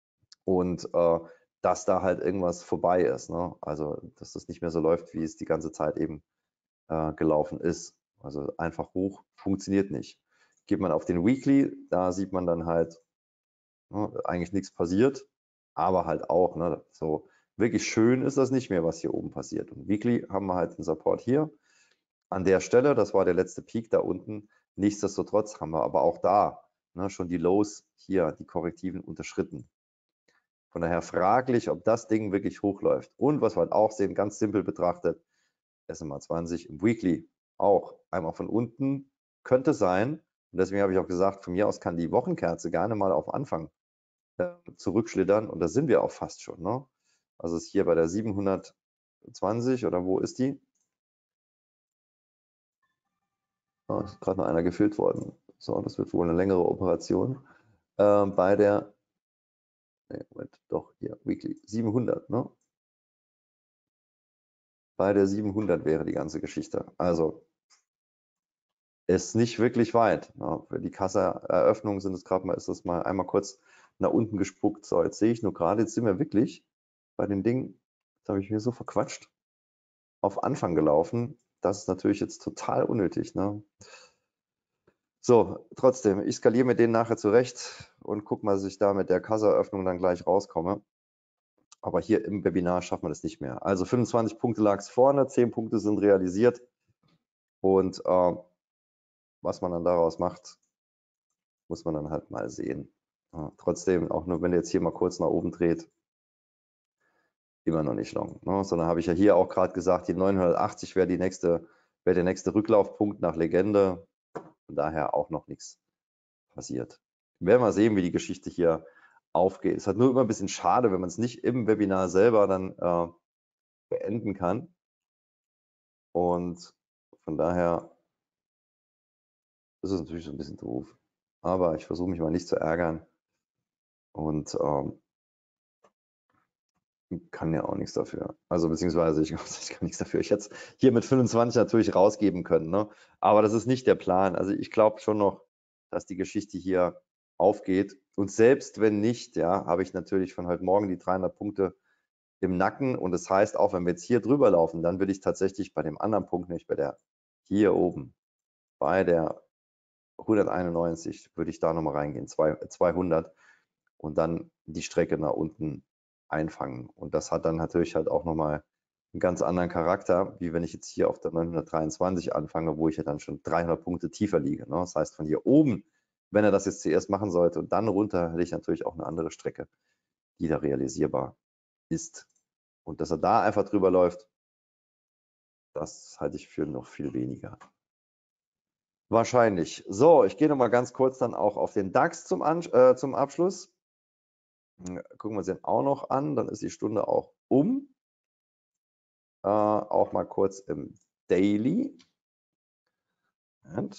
und äh, dass da halt irgendwas vorbei ist, ne? Also dass das nicht mehr so läuft, wie es die ganze Zeit eben äh, gelaufen ist. Also einfach hoch funktioniert nicht. Geht man auf den Weekly, da sieht man dann halt, ne, eigentlich nichts passiert, aber halt auch, ne, so wirklich schön ist das nicht mehr, was hier oben passiert. Und Weekly haben wir halt einen Support hier an der Stelle, das war der letzte Peak da unten. Nichtsdestotrotz haben wir aber auch da, ne, schon die Lows hier, die korrektiven unterschritten. Von daher fraglich, ob das Ding wirklich hochläuft. Und was wir halt auch sehen, ganz simpel betrachtet, S M A zwanzig im Weekly auch einmal von unten könnte sein. Und deswegen habe ich auch gesagt, von mir aus kann die Wochenkerze gerne mal auf Anfang äh, zurückschlittern. Und da sind wir auch fast schon. Ne? Also ist hier bei der siebenhundertzwanzig oder wo ist die? Oh, ist gerade noch einer gefüllt worden. So, das wird wohl eine längere Operation. Äh, bei der, nee, Moment, doch, hier, Weekly, siebenhundert, ne? Bei der siebenhundert wäre die ganze Geschichte. Also, ist nicht wirklich weit. Ne? Für die Kasseeröffnung sind es gerade mal, ist das mal einmal kurz nach unten gespuckt. So, jetzt sehe ich nur gerade, jetzt sind wir wirklich bei den Dingen, jetzt habe ich mir so verquatscht, auf Anfang gelaufen. Das ist natürlich jetzt total unnötig. Ne? So, trotzdem, ich skaliere mir den nachher zurecht und gucke mal, dass ich da mit der Kassaeröffnung dann gleich rauskomme. Aber hier im Webinar schaffen wir das nicht mehr. Also fünfundzwanzig Punkte lag es vorne, zehn Punkte sind realisiert. Und äh, was man dann daraus macht, muss man dann halt mal sehen. Ja, trotzdem, auch nur wenn der jetzt hier mal kurz nach oben dreht, immer noch nicht long. Ne? Sondern habe ich ja hier auch gerade gesagt, die neunhundertachtzig wäre die nächste, wäre der nächste Rücklaufpunkt nach Legende. Von daher auch noch nichts passiert. Wir werden mal sehen, wie die Geschichte hier aufgeht. Es ist halt nur immer ein bisschen schade, wenn man es nicht im Webinar selber dann äh, beenden kann. Und von daher ist es natürlich so ein bisschen doof. Aber ich versuche mich mal nicht zu ärgern und ähm, kann ja auch nichts dafür. Also beziehungsweise ich, ich kann nichts dafür. Ich hätte es hier mit fünfundzwanzig natürlich rausgeben können, ne? Aber das ist nicht der Plan. Also ich glaube schon noch, dass die Geschichte hier aufgeht. Und selbst wenn nicht, ja, habe ich natürlich von heute Morgen die dreihundert Punkte im Nacken. Und das heißt, auch wenn wir jetzt hier drüber laufen, dann würde ich tatsächlich bei dem anderen Punkt, nämlich bei der hier oben, bei der hunderteinundneunzig, würde ich da nochmal reingehen, zweihundert und dann die Strecke nach unten einfangen. Und das hat dann natürlich halt auch nochmal einen ganz anderen Charakter, wie wenn ich jetzt hier auf der neunhundertdreiundzwanzig anfange, wo ich ja dann schon dreihundert Punkte tiefer liege. Ne? Das heißt, von hier oben, wenn er das jetzt zuerst machen sollte und dann runter, hätte ich natürlich auch eine andere Strecke, die da realisierbar ist. Und dass er da einfach drüber läuft, das halte ich für noch viel weniger. Wahrscheinlich. So, ich gehe noch mal ganz kurz dann auch auf den DAX zum, An äh, zum Abschluss. Gucken wir uns den auch noch an, dann ist die Stunde auch um. Äh, auch mal kurz im Daily. Und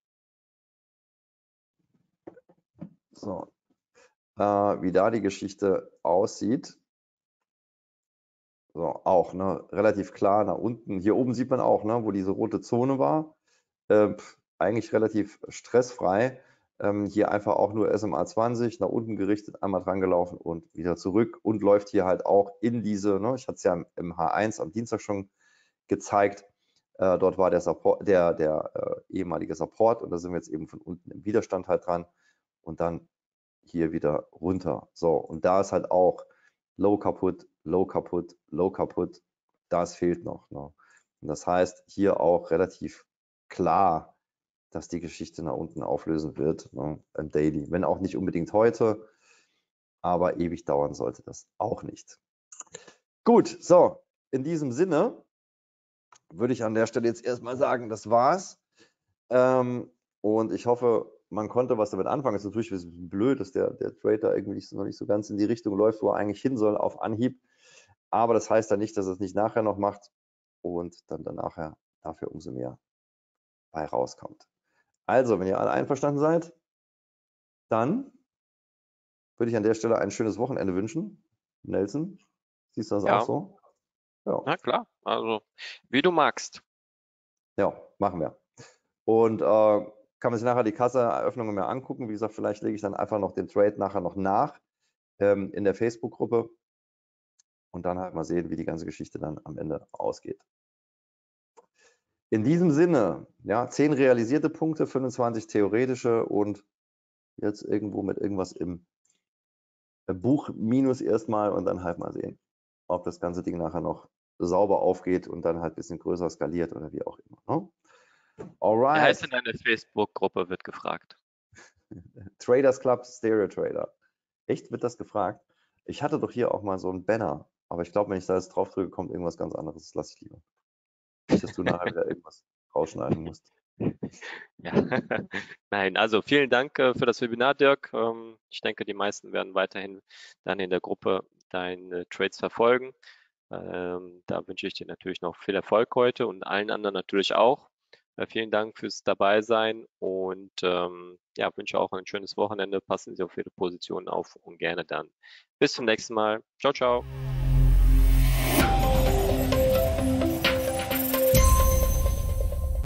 so, äh, wie da die Geschichte aussieht. So, auch, ne, relativ klar nach unten. Hier oben sieht man auch, ne, wo diese rote Zone war. Äh, pf, eigentlich relativ stressfrei. Ähm, hier einfach auch nur S M A zwanzig nach unten gerichtet, einmal dran gelaufen und wieder zurück und läuft hier halt auch in diese, ne, ich hatte es ja im, im H eins am Dienstag schon gezeigt. Äh, dort war der, Support, der, der äh, ehemalige Support und da sind wir jetzt eben von unten im Widerstand halt dran und dann hier wieder runter. So, und da ist halt auch Low kaputt, Low kaputt, Low kaputt. Das fehlt noch. Ne? Und das heißt, hier auch relativ klar, dass die Geschichte nach unten auflösen wird, ne? Im Daily. Wenn auch nicht unbedingt heute, aber ewig dauern sollte das auch nicht. Gut, so, in diesem Sinne würde ich an der Stelle jetzt erstmal sagen, das war's. Ähm, und ich hoffe, man konnte was damit anfangen. Es ist natürlich ein bisschen blöd, dass der, der Trader irgendwie nicht, noch nicht so ganz in die Richtung läuft, wo er eigentlich hin soll auf Anhieb. Aber das heißt ja nicht, dass er es nicht nachher noch macht und dann, dann nachher dafür umso mehr bei rauskommt. Also, wenn ihr alle einverstanden seid, dann würde ich an der Stelle ein schönes Wochenende wünschen. Nelson, siehst du das auch Ja, so? Ja, na klar. Also, wie du magst. ja, machen wir. Und äh, kann man sich nachher die Kasseeröffnungen mehr angucken. Wie gesagt, vielleicht lege ich dann einfach noch den Trade nachher noch nach ähm, in der Facebook-Gruppe und dann halt mal sehen, wie die ganze Geschichte dann am Ende ausgeht. In diesem Sinne, ja, zehn realisierte Punkte, fünfundzwanzig theoretische und jetzt irgendwo mit irgendwas im Buch minus erstmal und dann halt mal sehen, ob das ganze Ding nachher noch sauber aufgeht und dann halt ein bisschen größer skaliert oder wie auch immer. Ne? Wie heißt denn Alright. deine Facebook-Gruppe, wird gefragt. Traders Club Stereo Trader. Echt, wird das gefragt? Ich hatte doch hier auch mal so ein Banner, aber ich glaube, wenn ich da jetzt drauf drücke, kommt irgendwas ganz anderes. Das lasse ich lieber. Nicht, dass du nachher wieder irgendwas rausschneiden musst. Ja, nein, also vielen Dank äh, für das Webinar, Dirk. Ähm, ich denke, die meisten werden weiterhin dann in der Gruppe deine Trades verfolgen. Ähm, da wünsche ich dir natürlich noch viel Erfolg heute und allen anderen natürlich auch. Äh, vielen Dank fürs Dabeisein und ähm, ja, wünsche auch ein schönes Wochenende. Passen Sie auf Ihre Positionen auf und gerne dann. Bis zum nächsten Mal. Ciao, ciao.